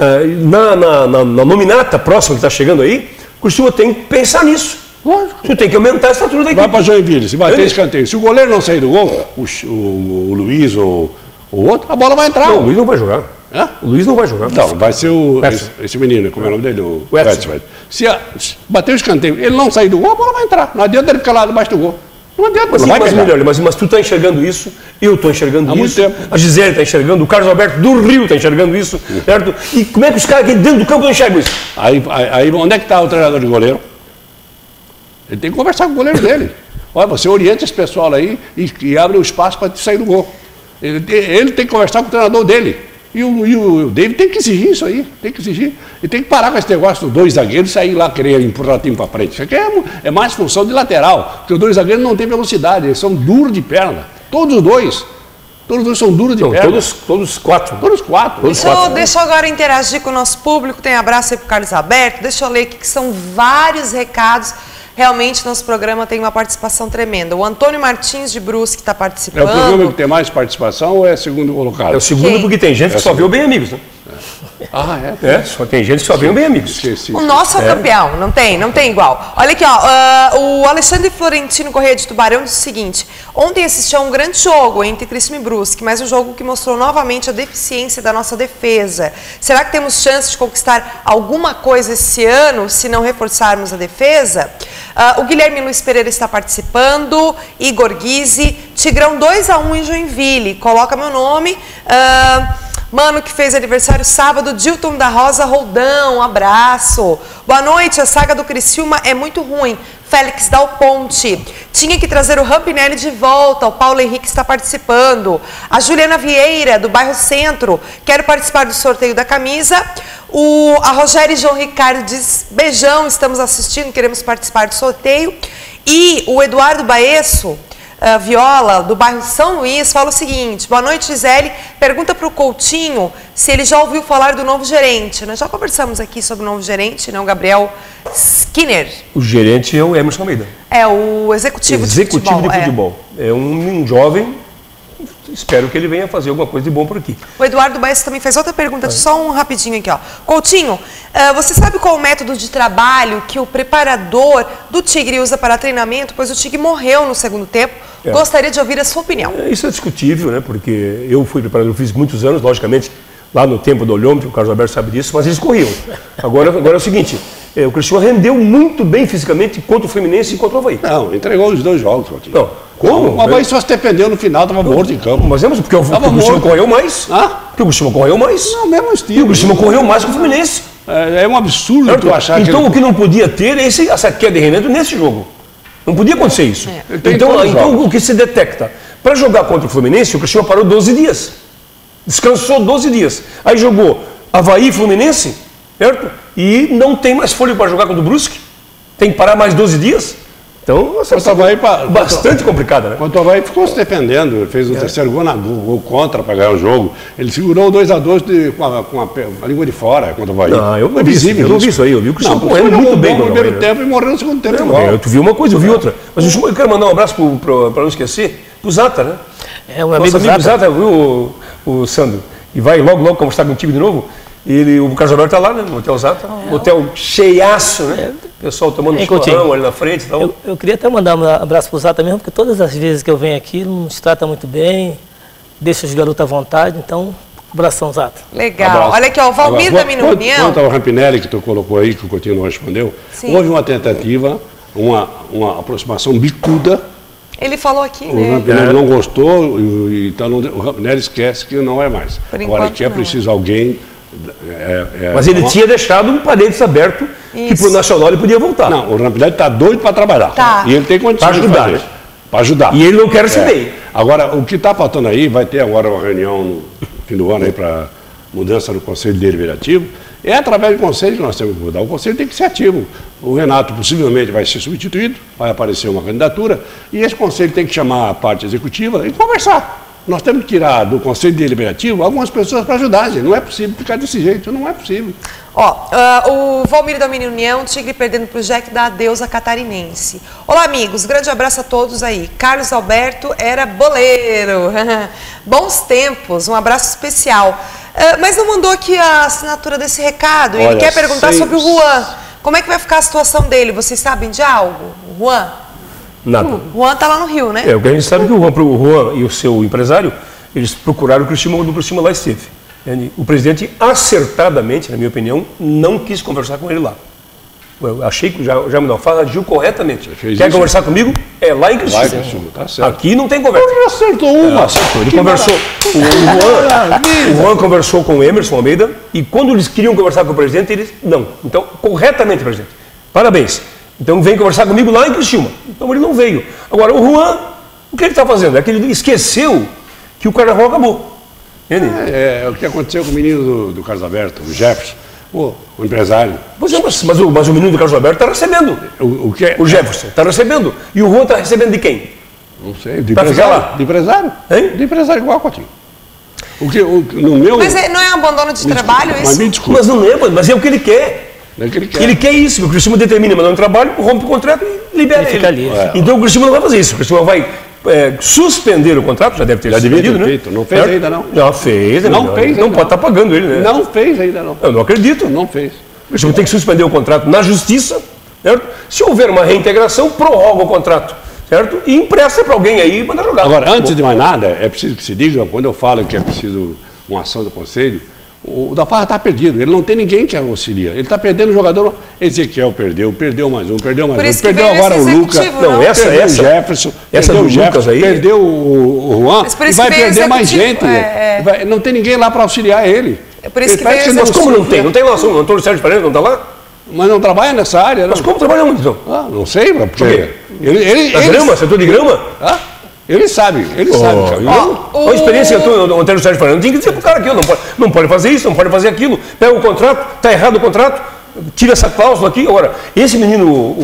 na nominata próxima que está chegando aí, o Criciúma tem que pensar nisso. Tu tem que aumentar a estatura da equipe. Vai para Joinville, se bater escanteio. Se o goleiro não sair do gol, o Luiz ou o outro, a bola vai entrar. Não, o Luiz não vai jogar. O Luiz não vai jogar. Não, vai ser esse menino, como é o nome dele? O Edson. Se bater o escanteio, ele não sair do gol, a bola vai entrar. Não adianta ele ficar lá debaixo do gol. Não adianta, mas tu está enxergando isso, eu estou enxergando isso, a Gisele está enxergando, o Carlos Alberto do Rio está enxergando isso, certo? E como é que os caras aqui dentro do campo não enxergam isso? Aí onde é que está o treinador de goleiro? Ele tem que conversar com o goleiro dele. Olha, você orienta esse pessoal aí e abre o espaço para sair do gol. Ele tem que conversar com o treinador dele. E o David tem que exigir isso aí, tem que exigir. E tem que parar com esse negócio dos 2 zagueiros e sair lá querer empurrar o time para frente. Isso aqui é mais função de lateral, porque os 2 zagueiros não têm velocidade, eles são duros de perna. Todos os dois são duros de perna. Todos 4. Todos 4. Deixa eu agora interagir com o nosso público, tem abraço aí para o Carlos Alberto, deixa eu ler aqui que são vários recados. Realmente, nosso programa tem uma participação tremenda. O Antônio Martins de Brusque está participando. É o programa que tem mais participação ou é segundo colocado? É o segundo porque tem gente que só vê o Bem Amigos, né? Só tem gente que só vê o Bem Amigos. O nosso é campeão, não tem igual. Olha aqui, ó, o Alexandre Florentino Correia de Tubarão disse o seguinte: ontem assisti a um grande jogo entre Criciúma e Brusque, mas um jogo que mostrou novamente a deficiência da nossa defesa. Será que temos chance de conquistar alguma coisa esse ano se não reforçarmos a defesa? O Guilherme Luiz Pereira está participando, Igor Guise, Tigrão 2-1 em Joinville, coloca meu nome. Mano que fez aniversário sábado, Dilton da Rosa Roldão, um abraço. Boa noite, a saga do Criciúma é muito ruim. Félix Dal Ponte. Tinha que trazer o Rampinelli de volta, o Paulo Henrique está participando. A Juliana Vieira, do bairro Centro, quero participar do sorteio da camisa. A Rogério João Ricardo diz, beijão, estamos assistindo, queremos participar do sorteio. E o Eduardo Baesso, Viola, do bairro São Luís, fala o seguinte: boa noite, Gisele. Pergunta para o Coutinho se ele já ouviu falar do novo gerente. Nós já conversamos aqui sobre o novo gerente, não, Gabriel Skinner. O gerente é o Emerson Almeida. É o executivo de futebol. É um jovem. Espero que ele venha fazer alguma coisa de bom por aqui. O Eduardo Baez também fez outra pergunta, só um rapidinho aqui, ó. Coutinho, você sabe qual o método de trabalho que o preparador do Tigre usa para treinamento? Pois o Tigre morreu no segundo tempo. Gostaria de ouvir a sua opinião. Isso é discutível, né? Porque eu fui preparador físico muitos anos, logicamente, lá no tempo do olhômetro, o Carlos Alberto sabe disso, mas eles corriam. Agora é o seguinte, o Criciúma rendeu muito bem fisicamente contra o Fluminense e contra o Avaí. Não, entregou os 2 jogos, Coutinho. Não. Como? O Avaí só se defendeu no final, estava morto em campo. Mas porque o Criciúma correu mais. Porque o Criciúma correu mais. Não, mesmo estilo. E o Criciúma correu mais que o Fluminense. É um absurdo tu achar que... Então o que não podia ter é essa queda de rendimento nesse jogo. Não podia acontecer isso. Então o que se detecta? Para jogar contra o Fluminense, o Criciúma parou 12 dias. Descansou 12 dias. Aí jogou Avaí e Fluminense, certo? e não tem mais fôlego para jogar contra o Brusque. Tem que parar mais 12 dias. Então, bastante complicada, né? Quanto ao Havaí ficou se defendendo, ele fez o terceiro gol contra para ganhar o jogo. Ele segurou 2-2 com a língua de fora contra o Havaí. Não, eu não vi isso aí. Eu vi o Cristiano correndo muito bem no primeiro tempo e morreu no segundo tempo. Tu viu uma coisa, eu vi outra. Mas eu quero mandar um abraço para não esquecer, pro Zata, né? É um amigo Zata, viu, o Sandro? E vai logo conversar contigo de novo. O Carlos Alberto está lá, né, no Hotel Zata, hotel cheiaço, né? O pessoal tomando chimarrão ali na frente e tal. Eu queria até mandar um abraço para o Zata mesmo, porque todas as vezes que eu venho aqui, ele nos trata muito bem, deixa os garotos à vontade, então, abração, Zata. Legal. Abraço. Olha aqui, ó, o Valmir da Minunião. Quanto ao Rampinelli que tu colocou aí, que o Coutinho não respondeu, houve uma tentativa, uma aproximação bicuda. Ele falou aqui, O né? Rampinelli não gostou, então o Rampinelli esquece que não é mais. Agora aqui é preciso alguém... Mas ele tinha deixado um parênteses aberto que para o Nacional ele podia voltar. Não, o Rampinelli está doido para trabalhar. Tá. E ele tem condições de fazer isso. Para ajudar. E ele não quer receber. Agora, o que está faltando aí, vai ter agora uma reunião no fim do ano aí para mudança no Conselho Deliberativo. É através do Conselho que nós temos que mudar. O Conselho tem que ser ativo. O Renato possivelmente vai ser substituído, vai aparecer uma candidatura, e esse Conselho tem que chamar a parte executiva e conversar. Nós temos que tirar do Conselho Deliberativo algumas pessoas para ajudar, gente. Não é possível ficar desse jeito, não é possível. O Valmir da Minunião, Tigre perdendo para o Jack da deusa catarinense. Olá, amigos, grande abraço a todos aí. Carlos Alberto era boleiro. Bons tempos, um abraço especial. Mas não mandou aqui a assinatura desse recado. Ele quer perguntar sobre o Juan. Como é que vai ficar a situação dele? Vocês sabem de algo? O Juan? Nada. O Juan está lá no Rio, né? O que a gente sabe é que o Juan e o seu empresário, eles procuraram o Criciúma quando o Criciúma lá esteve. O presidente, acertadamente, na minha opinião, não quis conversar com ele lá. Eu achei que o Jaime Dalfarra agiu corretamente. Quer conversar comigo? É lá em Criciúma. Tá certo. Aqui não tem conversa. Ele acertou uma. Acertou. Ele conversou. O Juan conversou com o Emerson Almeida e quando eles queriam conversar com o presidente, eles não. Então, corretamente, presidente. Parabéns. Então vem conversar comigo lá em Criciúma. Então ele não veio. Agora, o Juan, o que ele está fazendo? É que ele esqueceu que o carnaval acabou. É o que aconteceu com o menino do Carlos Alberto, o Jefferson, o empresário. Mas o menino do Carlos Alberto está recebendo. O que é? O Jefferson está recebendo. E o Juan está recebendo de quem? Não sei, de Pra ficar empresário. lá? De empresário? Hein? De empresário igual a Coutinho. No meu... Mas não é um abandono de trabalho isso? Mas me desculpa. Mas não é, mas é o que ele quer. É o que ele quer. Ele quer isso, o Criciúma determina mandar um trabalho, rompe o contrato e libera ele. Fica livre. Então o Criciúma não vai fazer isso. O Criciúma vai suspender o contrato, já deve ter suspendido, né? Feito. Não fez ainda, não. Já fez. Não fez Não ainda, pode estar pagando ele, né? Não fez ainda, não. Eu não acredito. Não fez. O Criciúma tem que suspender o contrato na justiça, certo? Se houver uma reintegração, prorroga o contrato, certo? E empresta para alguém aí e manda jogar. Agora, antes de mais nada, é preciso que se diga, quando eu falo que é preciso uma ação do Conselho, o Dalfarra está perdido, ele não tem ninguém que auxilia. Ele está perdendo o jogador. Ezequiel perdeu mais um, perdeu agora o Lucas, não, perdeu o Jefferson, perdeu o Jefferson, aí, perdeu o Juan, e vai perder mais gente. Não tem ninguém lá para auxiliar ele. É por isso que mas como não tem? Não tem lá o Antônio Sérgio Pereira, não está lá? Mas não trabalha nessa área. Mas como trabalha muito, então? Não sei, porque... Grama? Setor de grama? Ele sabe. A experiência que o Antônio Sérgio Fernando tem que dizer para o cara aqui, não pode fazer isso, não pode fazer aquilo, pega o contrato, está errado o contrato, tira essa cláusula aqui. Agora, esse menino,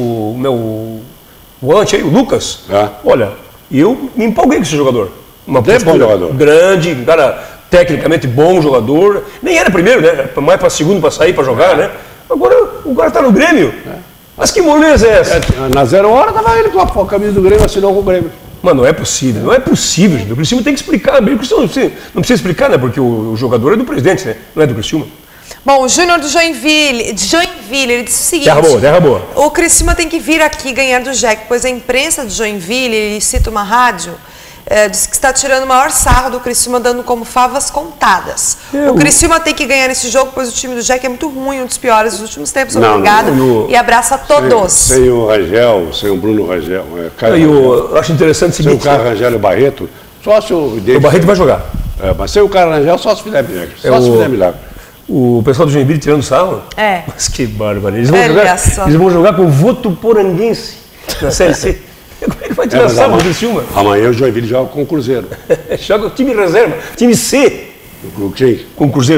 o Lucas, olha, eu me empolguei com esse jogador. Bom jogador. Grande, um cara tecnicamente bom jogador, nem era primeiro, né? Mais para segundo para sair, para jogar, né? Agora o cara está no Grêmio. Mas que moleza é essa? Na 0 hora estava ele com a camisa do Grêmio, assinou com o Grêmio. Mano, não é possível, gente. O Criciúma tem que explicar. O Criciúma não precisa explicar, né? Porque o jogador é do presidente, né? Não é do Criciúma. Bom, o Júnior do Joinville, ele disse o seguinte... Terra boa. O Criciúma tem que vir aqui ganhar do Jack, pois a imprensa do Joinville, ele cita uma rádio, diz que está tirando o maior sarro do Criciúma, dando como favas contadas. O Criciúma tem que ganhar nesse jogo, pois o time do Jack é muito ruim, um dos piores dos últimos tempos. Obrigado. E abraço a todos. Sem o Rangel, sem o Bruno Rangel. Eu acho interessante o seguinte... Sem o Carlos Rangel e o Barreto, só se o... O Barreto vai jogar. Mas sem o Carlos Rangel, só se fizer milagre. Só se fizer milagre. O pessoal do Joinville tirando sarro? Mas que bárbaro. Eles vão jogar com o Votuporanguense na Série C. Como é que vai tirar sarro do Criciúma? Amanhã o Joinville joga com o Cruzeiro. Joga o time reserva, time C. Com quem? Com o Cruzeiro.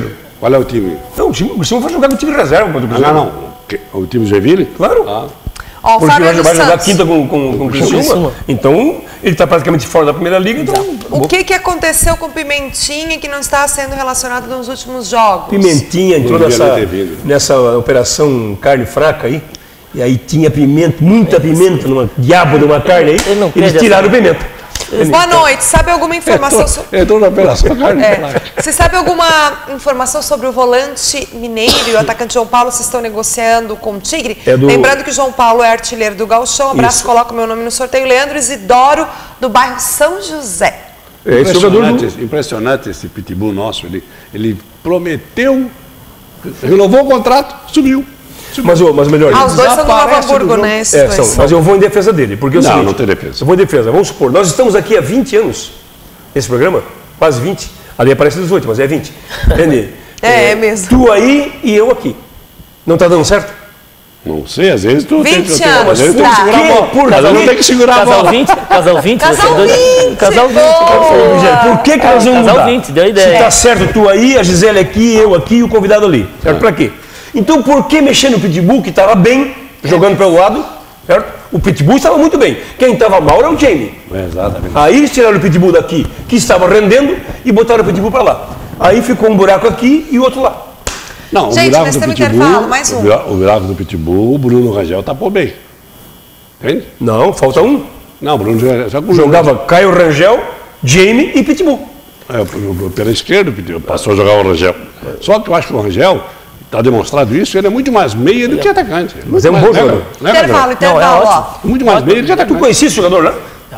Qual é o time? Não, o Criciúma vai jogar com o time reserva contra o Cruzeiro. Não. O time Joinville? Claro. Ó, o Porque Fábio vai jogar Santos. quinta com o Criciúma. Então, ele está praticamente fora da primeira liga. Então, O que aconteceu com o Pimentinha que não está sendo relacionado nos últimos jogos? Pimentinha entrou Não devia ter vindo. nessa operação carne fraca aí. E aí tinha pimenta, muita pimenta, numa diabo de uma carne aí. Ele não Eles perde tiraram pimenta. Boa noite. Sabe alguma informação sobre... Entrou na operação carne. Você sabe alguma informação sobre o volante Mineiro e o atacante João Paulo? Se estão negociando com o Tigre? Lembrando que o João Paulo é artilheiro do Gauchão. Abraço, coloca o meu nome no sorteio. Leandro Isidoro, do bairro São José. Impressionante esse pitbull nosso. Ele prometeu, renovou o contrato, sumiu. Mas melhor. Os dois são do Novo Hamburgo, né? Mas eu vou em defesa dele. Porque é o seguinte, não tem defesa. Eu vou em defesa. Vamos supor, nós estamos aqui há 20 anos nesse programa, quase 20. Ali aparece 18, mas é 20. Entende? É mesmo. Tu aí e eu aqui. Não está dando certo? Não sei, às vezes tu 20 tem anos. que segurar a bola. Cada um tem que segurar a bola. Casal 20? Casal 20! Casal 20. Por que nós vamos Casal mudar? 20, deu ideia. Se está certo tu aí, a Gisele aqui, eu aqui e o convidado ali. Certo? Para quê? Então, por que mexer no Pitbull, que estava bem, jogando pelo lado, certo? O Pitbull estava muito bem. Quem estava mal era o Jamie. Exatamente. Aí eles tiraram o Pitbull daqui, que estava rendendo, e botaram o Pitbull para lá. Aí ficou um buraco aqui e o outro lá. Não, Gente, o buraco nós do temos Pitbull, intervalo, mais um. O buraco do Pitbull, o Bruno Rangel tapou bem. Entende? Não, falta um. Não, o Bruno Jogava Caio Rangel, Jamie e Pitbull. Pela esquerda, passou a jogar o Rangel. Só que eu acho que o Rangel, está demonstrado isso, ele é muito mais meia do que atacante. Mas é um bom jogador. Intervalo, ó. Muito mais meia do que atacante. Tu conhecia esse jogador, né?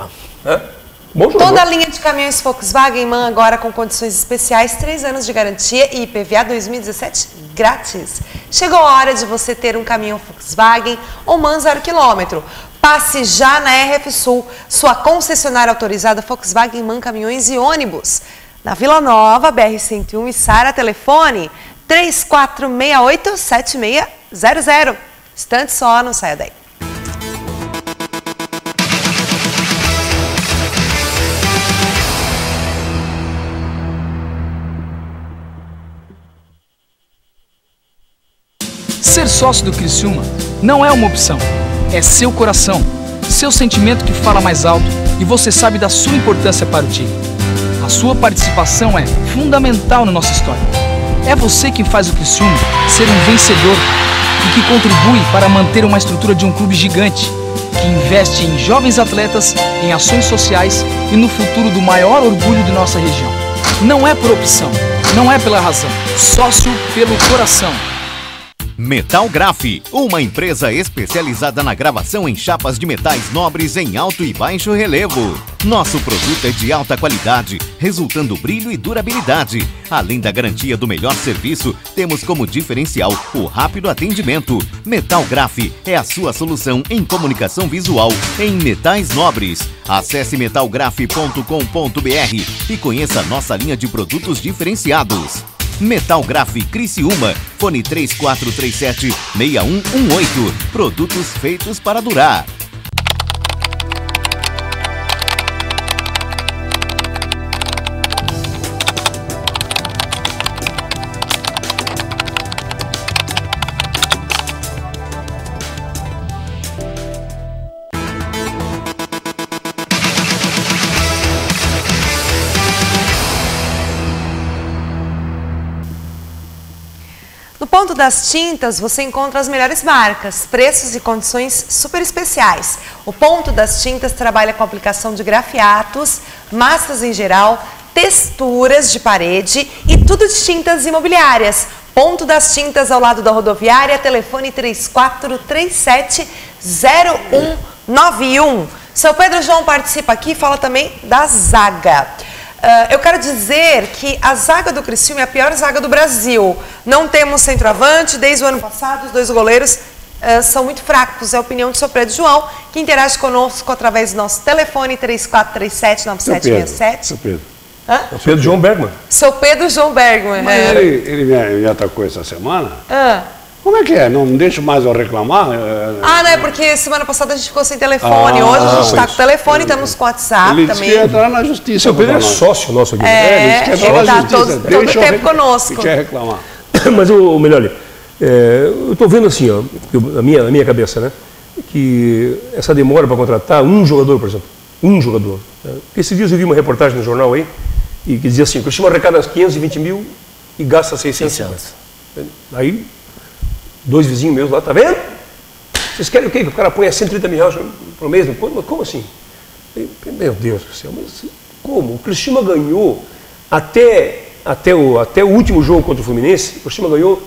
Bom jogador. Toda a linha de caminhões Volkswagen MAN agora com condições especiais, 3 anos de garantia e IPVA 2017 grátis. Chegou a hora de você ter um caminhão Volkswagen ou MAN 0 km. Passe já na RF Sul, sua concessionária autorizada Volkswagen MAN Caminhões e Ônibus. Na Vila Nova, BR-101 e Sara, telefone 3468-7600. Instante só, não saia daí. Ser sócio do Criciúma não é uma opção, é seu coração, seu sentimento que fala mais alto e você sabe da sua importância para o time. A sua participação é fundamental na nossa história. É você quem faz o Criciúma ser um vencedor e que contribui para manter uma estrutura de um clube gigante, que investe em jovens atletas, em ações sociais e no futuro do maior orgulho de nossa região. Não é por opção, não é pela razão, sócio pelo coração. Metalgraf, uma empresa especializada na gravação em chapas de metais nobres em alto e baixo relevo. Nosso produto é de alta qualidade, resultando brilho e durabilidade. Além da garantia do melhor serviço, temos como diferencial o rápido atendimento. Metalgraf é a sua solução em comunicação visual em metais nobres. Acesse metalgraf.com.br e conheça nossa linha de produtos diferenciados. Metalgraf Criciúma, fone 3437-6118. Produtos feitos para durar. No Ponto das Tintas você encontra as melhores marcas, preços e condições super especiais. O Ponto das Tintas trabalha com aplicação de grafiatos, massas em geral, texturas de parede e tudo de tintas imobiliárias. Ponto das Tintas ao lado da rodoviária, telefone 3437-0191. Seu Pedro João participa aqui e fala também da zaga. Eu quero dizer que a zaga do Criciúma é a pior zaga do Brasil. Não temos centroavante, desde o ano passado os dois goleiros são muito fracos. É a opinião do seu Pedro João, que interage conosco através do nosso telefone 3437-9767. Seu Pedro. Hã? Pedro João Bergman. Seu Pedro João Bergman. Ele me atacou essa semana. Como é que é? Não deixa mais eu reclamar? Não é porque semana passada a gente ficou sem telefone. Hoje a gente está com o telefone, estamos com o WhatsApp ele também. Ele disse que ia entrar na justiça. Seu Pedro é sócio nosso aqui. Ele está todo o tempo conosco. Quer reclamar. Mas o melhor, eu estou vendo assim, ó, na minha cabeça, né? Que essa demora para contratar um jogador, por exemplo. Um jogador. Né? Esses dias eu vi uma reportagem no jornal aí, e que dizia assim, que o Criciúma arrecada 520 mil e gasta 650. Aí, dois vizinhos meus lá, tá vendo? Vocês querem o quê? Que o cara ponha 130 mil reais por mês? Como assim? Meu Deus do céu, mas como? O Criciúma ganhou, até o último jogo contra o Fluminense, o Criciúma ganhou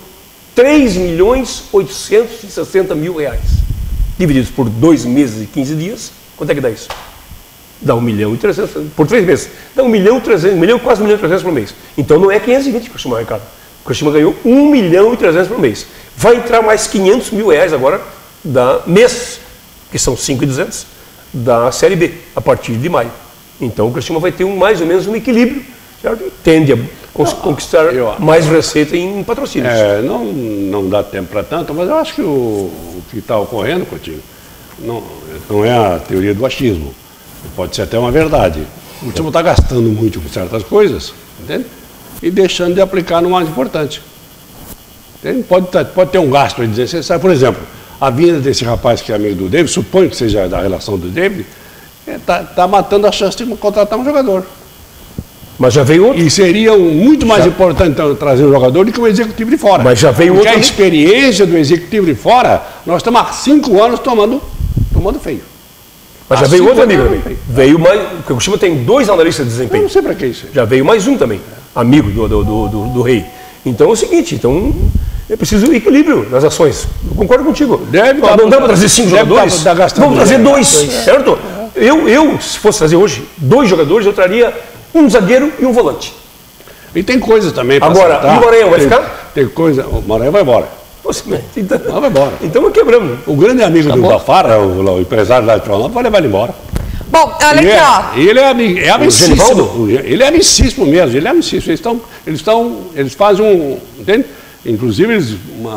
3.860.000 reais. Divididos por 2 meses e 15 dias, quanto é que dá isso? Dá 1.300.000, por 3 meses, dá 1.300.000, quase 1.300.000 por mês. Então não é 520 que o Criciúma arrecada. O Criciúma ganhou 1.300.000 por mês. Vai entrar mais 500 mil reais agora da mês, que são 5.200, da Série B, a partir de maio. Então o Criciúma vai ter mais ou menos um equilíbrio, certo? E tende a conquistar mais receita em patrocínios. Não dá tempo para tanto, mas eu acho que o que está ocorrendo, Coutinho, não é a teoria do achismo. Pode ser até uma verdade. O time está gastando muito com certas coisas, entende? E deixando de aplicar no mais importante. Entende? Pode ter um gasto desnecessário. Por exemplo, a vinda desse rapaz que é amigo do David, suponho que seja da relação do David, está matando a chance de contratar um jogador. Mas já veio outro. E seria muito mais importante então, trazer um jogador do que um executivo de fora. Mas já veio Porque outro. a experiência do executivo de fora, nós estamos há 5 anos tomando feio. Mas já veio outro amigo também. Veio mais. Porque o Criciúma tem 2 analistas de desempenho. Eu não sei para que isso. Já veio mais um também, amigo do Rei. Então é o seguinte, é preciso equilíbrio nas ações. Eu concordo contigo. Não dá para trazer 5 jogadores. Vamos trazer 2, certo? Eu, se fosse trazer hoje 2 jogadores, eu traria um zagueiro e um volante. E tem coisa também para agora, e o Maranhão vai ficar? Tem coisa. O Maranhão vai embora. Então, vai embora. Então quebramos. O grande amigo do Bafara, o empresário lá de Florianópolis, vai levar ele embora. Bom, olha aqui, ó. Ele é amicíssimo. Ele é amicíssimo mesmo. Ele é amicíssimo. Eles fazem um. Entende? Inclusive, eles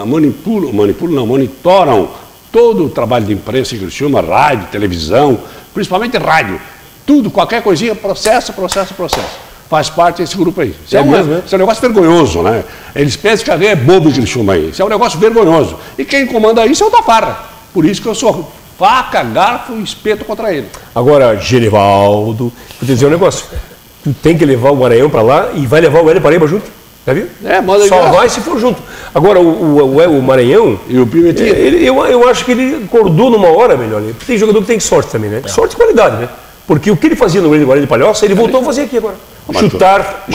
monitoram todo o trabalho de imprensa em Criciúma, rádio, televisão, principalmente rádio. Tudo, qualquer coisinha, processo. Faz parte desse grupo aí. Isso é um negócio vergonhoso, né? Eles pensam que alguém é bobo em Criciúma aí. Isso é um negócio vergonhoso. E quem comanda isso é o Bafara. Por isso que eu sou faca, garfo e espeto contra ele. Agora, Genivaldo, vou te dizer um negócio. Tu tem que levar o Maranhão para lá e vai levar o Hélio Paraíba junto. Já viu? Só vai se for junto. Agora, o Maranhão... E o Pimentinha? Eu acho que ele acordou numa hora melhor. Tem jogador que tem sorte também, né? Sorte e qualidade, né? Porque o que ele fazia no Grande Guarani de Palhoça, ele voltou a fazer aqui agora. Chutar,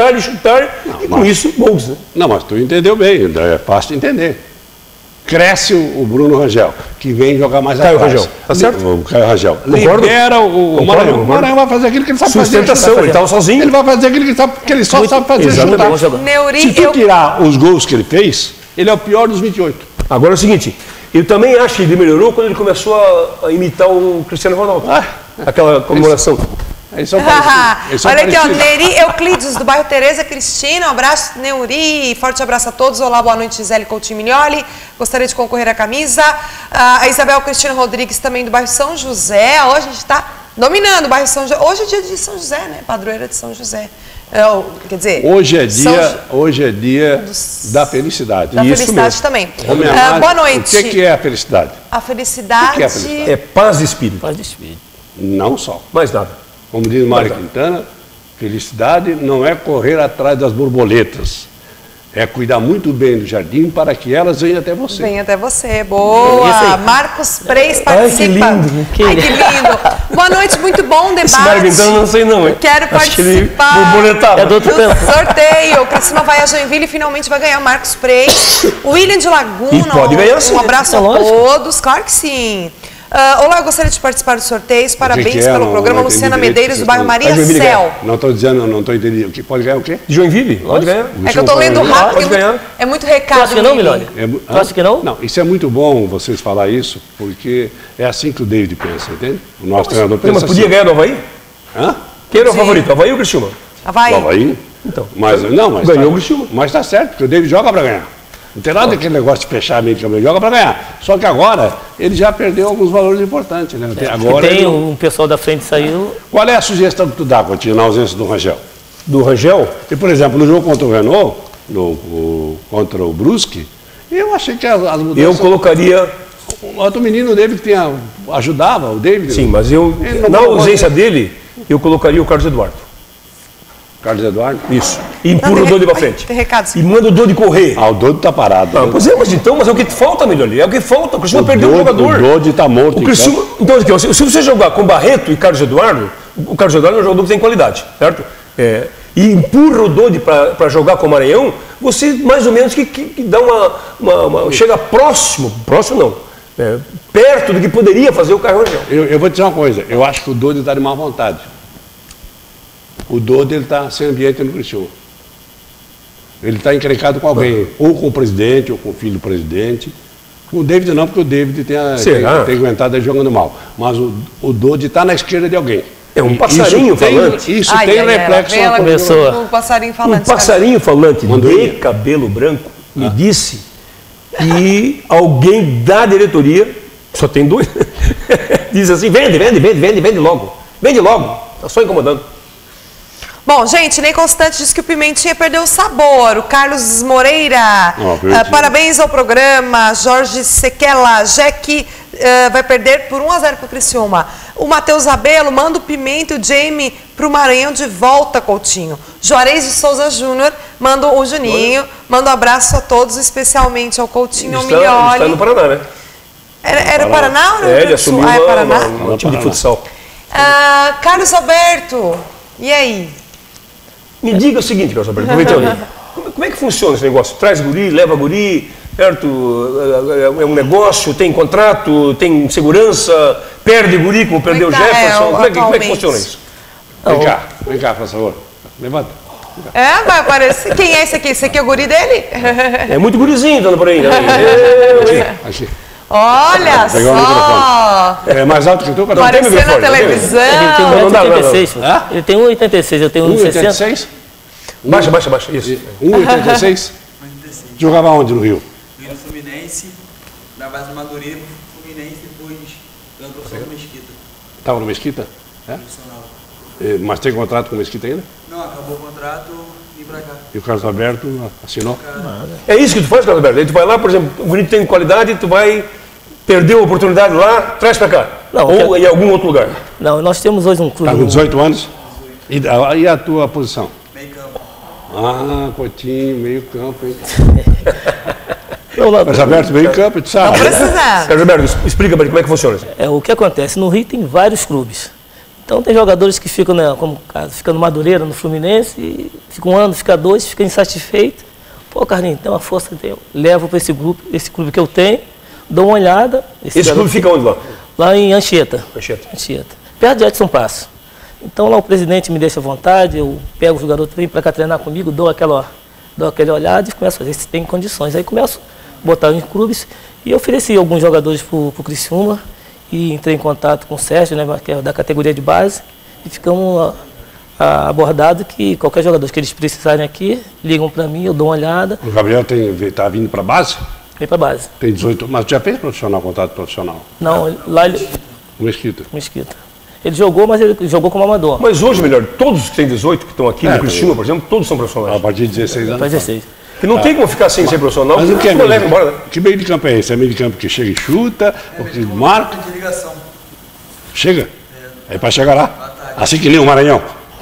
e com isso, gols, né? Não, mas tu entendeu bem, é fácil de entender. Cresce o Bruno Rangel, que vem jogar mais atrás. Caio Rangel, tá certo? O Caio Rangel. Libera o Maranhão. O Maranhão vai fazer aquilo que ele sabe fazer. Sustentação, ele estava sozinho. Ele vai fazer aquilo que ele só sabe fazer. Neuri, se tu tirar os gols que ele fez, ele é o pior dos 28. Agora é o seguinte, eu também acho que ele melhorou quando ele começou a imitar o Cristiano Ronaldo. Aquela comemoração. Olha aqui, ó, Neuri Euclides, do bairro Tereza Cristina. Um abraço, Neuri. Forte abraço a todos. Olá, boa noite, Gisele Coutinho Mignoli. Gostaria de concorrer à camisa. A Isabel Cristina Rodrigues, também do bairro São José. Hoje a gente está dominando o bairro São José. Hoje é dia de São José, né? Padroeira de São José. Quer dizer, hoje é dia da felicidade. Da felicidade também. Boa noite. O que é a felicidade? A felicidade, é paz de espírito. Paz de espírito. Não só. Mais nada. Como diz Mário Quintana, felicidade não é correr atrás das borboletas. É cuidar muito bem do jardim para que elas venham até você. Venham até você. Boa! Marcos Preis participa. Ai, que lindo. Que lindo. Boa noite, muito bom debate. Esse Mário Quintana não sei não, hein? Quero participar É do outro tempo. sorteio. O Criciúma vai a Joinville e finalmente vai ganhar o Marcos Preis. O William de Laguna. E pode ganhar sim. Um abraço a todos. Claro que sim. Olá, eu gostaria de participar dos sorteios. Parabéns pelo programa. Luciana Medeiros, do bairro Maria Céu. Não estou dizendo, não estou entendendo. Pode ganhar o quê? Joinville? Pode ganhar. É que eu estou lendo rápido. Pode ganhar. É muito recado. Tu acha que não, Mignoli? Tu acha que não? Não, isso é muito bom vocês falar isso, porque é assim que o David pensa, entende? O nosso treinador pensa mas podia ganhar do Havaí? Hã? Quem era o favorito? Havaí ou Criciúma? Havaí. O Havaí? Então. Mas ganhou o Criciúma. Mas está certo, porque o David joga para ganhar. Não tem nada daquele negócio de fechar a mente que ele joga para ganhar. Só que agora ele já perdeu alguns valores importantes. Né? Agora tem um pessoal da frente saiu. Qual é a sugestão que tu dá, Coutinho, na ausência do Rangel? Do Rangel? E, por exemplo, no jogo contra o Renault, contra o Brusque, eu achei que as mudanças... Eu colocaria... O outro menino, o David, que ajudava, o David... Sim, mas na ausência dele, eu colocaria o Carlos Eduardo. Carlos Eduardo? Isso. E empurra o Dodi pra frente. Tem recado, sim. E manda o Dodi correr. O Dodi tá parado. Pois é, mas é o que falta, melhor ali. É o que falta. O Criciúma perdeu o jogador. O Dodi tá morto. Então, se você jogar com Barreto e Carlos Eduardo, o Carlos Eduardo é um jogador que tem qualidade, certo? E empurra o Dodi para jogar com o Maranhão, você mais ou menos que dá chega próximo não, perto do que poderia fazer o Caio Rangel. Eu vou te dizer uma coisa, eu acho que o Dodi está de má vontade. O Dodi está sem ambiente no Criciúma. Ele está encrencado com alguém, ou com o presidente, ou com o filho do presidente. Com o David não, porque o David tem aguentado aí jogando mal. Mas o Dodi está na esquerda de alguém. É um passarinho falante. Isso tem reflexo na pessoa. Um passarinho falante. Um passarinho falante de cabelo branco me disse que alguém da diretoria, só tem 2, diz assim, vende logo. Vende logo, está só incomodando. Bom, gente, Ney Constante diz que o Pimentinha perdeu o sabor. O Carlos Moreira, parabéns ao programa. Jorge Sequela, Jack vai perder por 1-0 para o Criciúma. O Matheus Abelo manda o Pimenta e o Jamie para o Maranhão de volta, Coutinho. Juarez de Souza Júnior manda o Juninho, manda um abraço a todos, especialmente ao Coutinho, ao Milioli. Ele está no Paraná, né? Era Paraná ou ele assumiu Paraná? um time de futsal. Carlos Alberto, e aí? Me diga o seguinte, Carlos Alberto, aproveitando. Como é que funciona esse negócio? Traz guri, leva guri, certo? É um negócio, tem contrato, tem segurança, perde guri como perdeu o Jefferson. Como é que funciona isso? Vem cá, por favor. Levanta. Vai aparecer. Quem é esse aqui? Esse aqui é o guri dele? É muito gurizinho andando por aí. Né? Aqui. Olha só! É mais alto que tu? Apareceu na televisão. Ele tem 1,86, eu tenho 1,60. 1,86? Baixa. Isso. 1,86? Jogava onde no Rio? No Fluminense, na base do Madureira, Fluminense, depois dando professor do Mesquita. Estava no Mesquita? Profissional. Mas tem contrato com o Mesquita ainda? Não, acabou o contrato e vim pra cá. E o Carlos Alberto assinou? É isso que tu faz, Carlos Alberto? Aí tu vai lá, por exemplo, o guri tem qualidade, tu vai perder a oportunidade lá, traz pra cá. Não, ou em algum outro lugar. Não, nós temos hoje um clube. Está com 18 anos? E a tua posição? Meio campo. Coutinho, meio campo, hein? Carlos Alberto, meio campo, tu sabe. Não precisa. Carlos Alberto, explica para ele como é que funciona isso. O que acontece? No Rio tem vários clubes. Então tem jogadores que ficam, como fica no Madureira, no Fluminense, e fica 1 ano, fica 2, fica insatisfeito. Pô, Carlinhos, tem uma força que eu levo para esse clube que eu tenho, dou uma olhada. Esse clube fica onde lá? Lá em Anchieta. Anchieta. Perto de Edson Passo. Então lá o presidente me deixa à vontade, eu pego o jogador, vem para cá treinar comigo, dou aquela olhada e começo a ver se tem condições. Aí começo a botar em clubes e ofereci alguns jogadores para o Criciúma e entrei em contato com o Sérgio, né, que é da categoria de base, e ficamos abordados que qualquer jogador que eles precisarem aqui, ligam para mim, eu dou uma olhada. O Gabriel está vindo para a base? Vem para a base. Tem 18, mas já fez contrato profissional? Não, lá ele... Mesquita. Ele jogou, mas ele jogou como amador. Mas hoje, melhor, todos que têm 18 que estão aqui no Criciúma, por exemplo, todos são profissionais. A partir de 16 anos. 16. Que não tem como ficar sem ser profissional, mas o que é meio, leva embora, né? Que meio de campo é esse? É meio de campo que chega e chuta, ou que marca? De ligação. Chega? É para chegar lá? Assim que nem o Maranhão.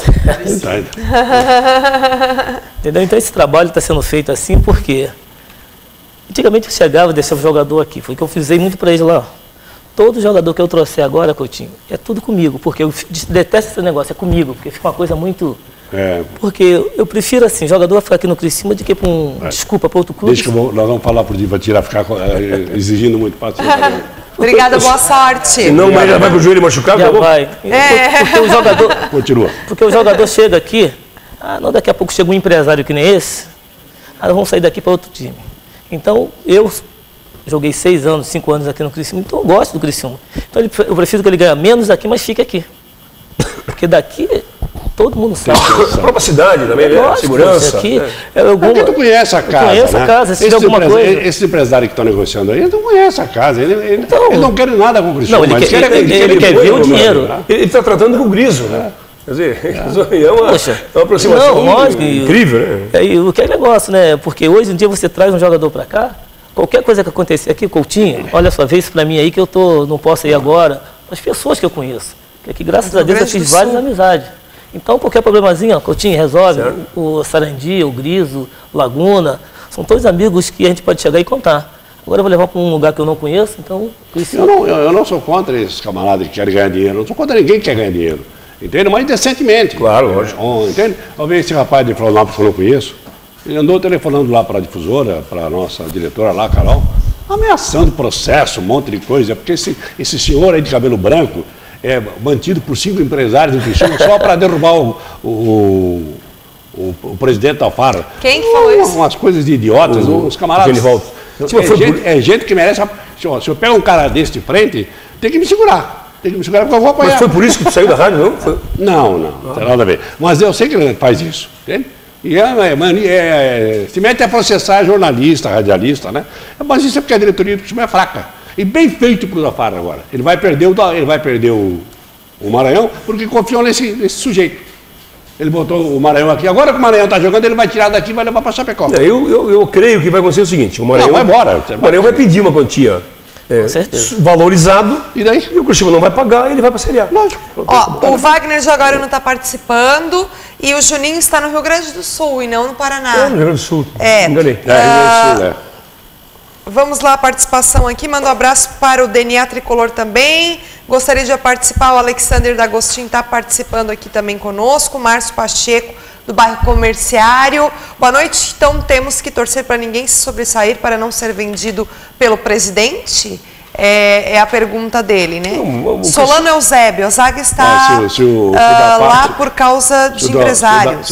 Entendeu? Então esse trabalho está sendo feito assim porque antigamente eu chegava e deixava o jogador aqui. Foi o que eu fiz muito para eles lá. Todo jogador que eu trouxer agora, Coutinho, é tudo comigo, porque eu detesto esse negócio, é comigo, porque fica uma coisa muito... Porque eu prefiro assim, jogador ficar aqui no Criciúma do que para desculpa, para outro clube. Deixa que nós vamos falar por Diva tirar, ficar exigindo muito para Obrigada, boa sorte. Senão mas já vai com o joelho machucado? Já vai. Porque o jogador... Continua. Porque o jogador chega aqui, não, daqui a pouco chega um empresário que nem esse, nós vamos sair daqui para outro time. Então, eu joguei 6 anos, 5 anos aqui no Criciúma, então eu gosto do Criciúma. Então eu prefiro que ele ganhe menos aqui, mas fique aqui. Porque daqui todo mundo sabe. A própria cidade também, né? Segurança. Aqui, porque tu conhece a casa, conheço a casa, se alguma coisa. Esses empresários que estão negociando aí, eles não conhecem a casa. Eles não querem nada com o Criciúma. Não, ele quer ver o dinheiro. Ele está tratando com o Griso, né? dizer, é uma aproximação incrível, né? E o que é negócio, né? Porque hoje em dia você traz um jogador para cá, qualquer coisa que acontecer aqui, Coutinho, olha só, vê isso para mim aí que eu não posso ir agora. As pessoas que eu conheço, que aqui, graças a Deus, eu fiz várias amizades. Então, qualquer problemazinho, ó, Coutinho, resolve. Certo. O Sarandi, o Griso, o Laguna, são todos amigos que a gente pode chegar e contar. Agora eu vou levar para um lugar que eu não conheço, então... Eu não sou contra esses camaradas que querem ganhar dinheiro, não sou contra ninguém que quer ganhar dinheiro, entende? Mas decentemente. Claro, lógico. Entende? Eu vi esse rapaz de Florianópolis que eu não conheço, ele andou telefonando lá para a difusora, para a nossa diretora lá, Carol, ameaçando processo, um monte de coisa, porque esse senhor aí de cabelo branco é mantido por 5 empresários do Criciúma só para derrubar o presidente da Farra. Quem falou isso? Umas coisas de idiotas, os camaradas... É gente que merece... Se eu pego um cara desse de frente, tem que me segurar. Tem que me segurar porque eu vou apanhar. Mas foi por isso que tu saiu da rádio, não? Foi... Não tem nada a ver. Mas eu sei que ele faz isso, entende? E se mete a processar jornalista, radialista, né? Mas isso é porque a diretoria do Criciúma é fraca. E bem feito para o da Farra agora. Ele vai perder o Maranhão porque confiou nesse sujeito. Ele botou o Maranhão aqui. Agora que o Maranhão está jogando, ele vai tirar daqui e vai levar para Chapecó. Eu creio que vai acontecer o seguinte: o Maranhão vai embora. O Maranhão vai pedir uma quantia valorizado, e daí? E o Criciúma não vai pagar e ele vai para a Série A. Lógico. O Wagner Jaguarão não está participando e o Juninho está no Rio Grande do Sul e não no Paraná. No Rio Grande do Sul. Enganei. Rio Grande do Sul, Vamos lá, a participação aqui. Manda um abraço para o DNA Tricolor também. Gostaria de participar, o Alexander D'Agostinho está participando aqui também conosco. Márcio Pacheco, do bairro Comerciário. Boa noite. Então, temos que torcer para ninguém se sobressair para não ser vendido pelo presidente? É a pergunta dele, né? Solano Eusébio, a zaga está lá por causa de empresários.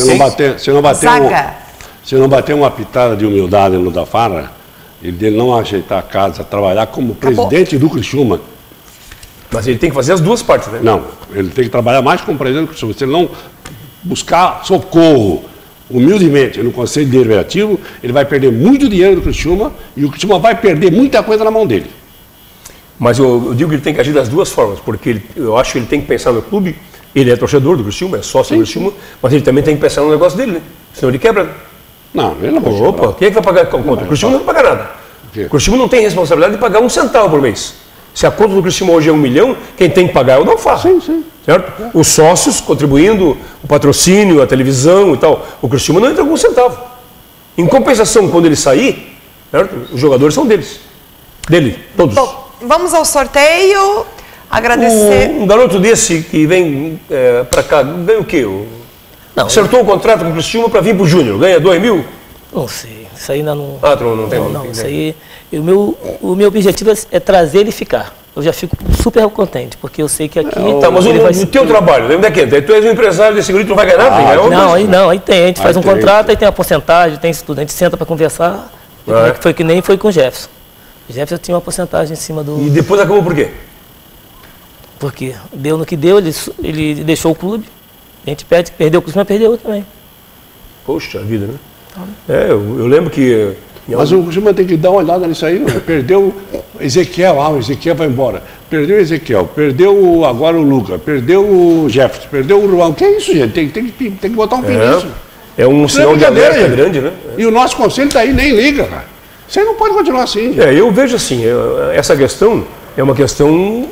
Se não bater uma pitada de humildade no da Farra, ele não ajeitar a casa, trabalhar como presidente do Criciúma. Mas ele tem que fazer as duas partes, né? Não, ele tem que trabalhar mais como presidente do Criciúma. Se ele não buscar socorro humildemente no Conselho Deliberativo, ele vai perder muito dinheiro do Criciúma e o Criciúma vai perder muita coisa na mão dele. Mas eu digo que ele tem que agir das duas formas, porque eu acho que ele tem que pensar no clube. Ele é torcedor do Criciúma, é sócio do Criciúma, mas ele também tem que pensar no negócio dele, né? Senão ele quebra. Não, ele não vai quebrar. Opa, quem é que vai pagar a conta? O Criciúma não vai pagar nada. O Criciúma não tem responsabilidade de pagar 1 centavo por mês. Se a conta do Criciúma hoje é 1 milhão, quem tem que pagar é o Dalfar. Sim. Certo? Os sócios contribuindo, o patrocínio, a televisão e tal. O Criciúma não entra com 1 centavo. Em compensação, quando ele sair, certo? Os jogadores são deles. Dele, todos. Bom, vamos ao sorteio. Agradecer. Um garoto desse que vem para cá, ganha o quê? Não, acertou o contrato com o Criciúma para vir para o Júnior. Ganha 2 mil? Não sei. Isso aí ainda não... não tem. Não, isso aí... O meu objetivo é trazer ele e ficar. Eu já fico super contente, porque eu sei que aqui... Mas o teu trabalho, onde é que entra? Tu és um empresário desse grito, não vai ganhar nada? Aí tem. A gente faz um contrato, aí tem a porcentagem, tem isso tudo. A gente senta para conversar. Foi que nem foi com o Jefferson. O Jefferson tinha uma porcentagem em cima do... E depois acabou por quê? Porque deu no que deu, ele deixou o clube. A gente perdeu o clube, mas perdeu também. Poxa vida, né? Eu lembro que... Mas o Criciúma tem que dar uma olhada nisso aí. Perdeu Ezequiel, o Ezequiel vai embora. Perdeu o Ezequiel, perdeu agora o Luca, perdeu o Jefferson, perdeu o Ruan. O que é isso, gente? Tem que botar um fim nisso. É um sinal de alerta grande, né? E o nosso conselho está aí, nem liga, cara. Você não pode continuar assim. Eu vejo assim, essa questão é uma questão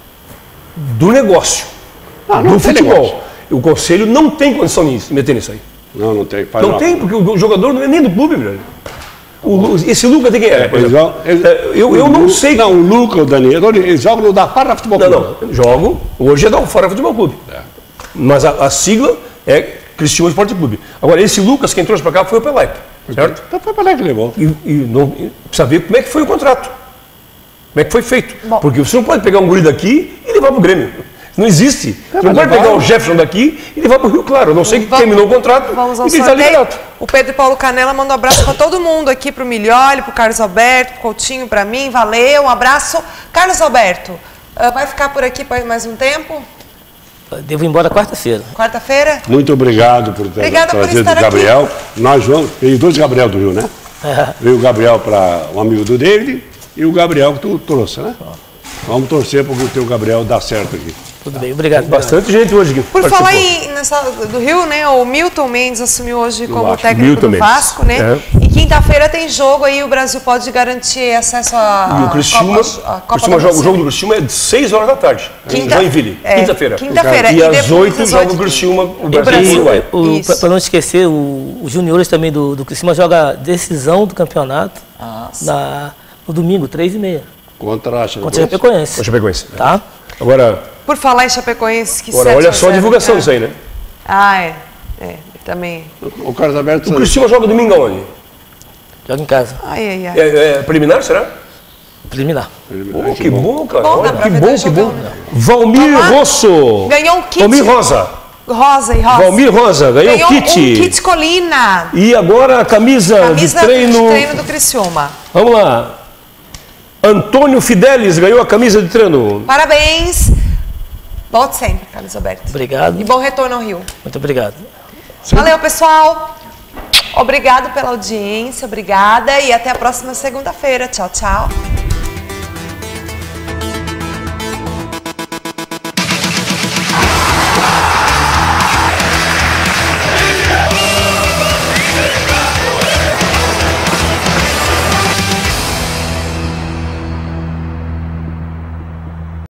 do negócio, do futebol. Negócio. O conselho não tem condição de se meter nisso aí. Não tem. Não tem, porque o jogador não é nem do clube, velho. Esse Lucas de quem é? Eu não sei. Não, o Lucas, o Daniel, eles jogam no da Farra Futebol Clube. Não, jogam. Hoje é da Farra Futebol Clube. Mas a sigla é Criciúma Esporte Clube. Agora, esse Lucas, quem trouxe para cá foi o Pelé, certo? Então foi o Pelé que levou. E precisa ver como é que foi o contrato. Como é que foi feito. Bom, porque você não pode pegar um guri daqui e levar para o Grêmio. Não existe. Você não pode pegar o Jefferson daqui e levar para o Rio Claro. Eu não sei que terminou o contrato e ele está liberado. O Pedro Paulo Canela manda um abraço para todo mundo aqui, para o Milholi, para o Carlos Alberto, para o Coutinho, para mim. Valeu, um abraço. Carlos Alberto, vai ficar por aqui mais um tempo? Devo ir embora quarta-feira. Quarta-feira? Muito obrigado por ter trazido o Gabriel. Aqui. Nós vamos. Veio 2 Gabriel do Rio, né? Veio o Gabriel para um amigo do David e o Gabriel que tu trouxe, né? Vamos torcer para que o teu Gabriel dá certo aqui. Tudo bem, obrigado. Bastante gente hoje que Por participou. falar do Rio, né? O Milton Mendes assumiu hoje como Vasco. técnico Milton do Mendes. Vasco, né? É. E quinta-feira tem jogo aí, o Brasil pode garantir acesso E o Criciúma, o jogo do Criciúma é de 6 horas da tarde, em Joinville, quinta-feira. Quinta-feira. E às depois 8 das joga o 8, Criciúma, o Brasil. Brasil e o Uruguai. Isso. Para não esquecer, os juniores também do Criciúma joga decisão do campeonato no domingo, 3h30. Contra a Contra a Chapecoense. O Chapecoense. Tá? Agora, Por falar em Chapecoense, que olha 7 só a 0, divulgação cara. disso aí, né? Também. O Carlos Alberto O Criciúma joga domingo aonde? Joga em casa. Ai. É preliminar, será? Preliminar. Oh, que bom, cara. Bom, Olha, dá pra que ver bom, dois que bom. jogão, né? Valmir Rosso. Ganhou um kit. Valmir Rosa. Rosa. Valmir Rosa ganhou o kit. um kit Colina. E agora a camisa de treino. do Criciúma. Vamos lá. Antônio Fidelis ganhou a camisa de treino. Parabéns. Volte sempre, Carlos Alberto. Obrigado. E bom retorno ao Rio. Muito obrigado. Valeu, pessoal. Obrigado pela audiência, obrigada. E até a próxima segunda-feira. Tchau, tchau.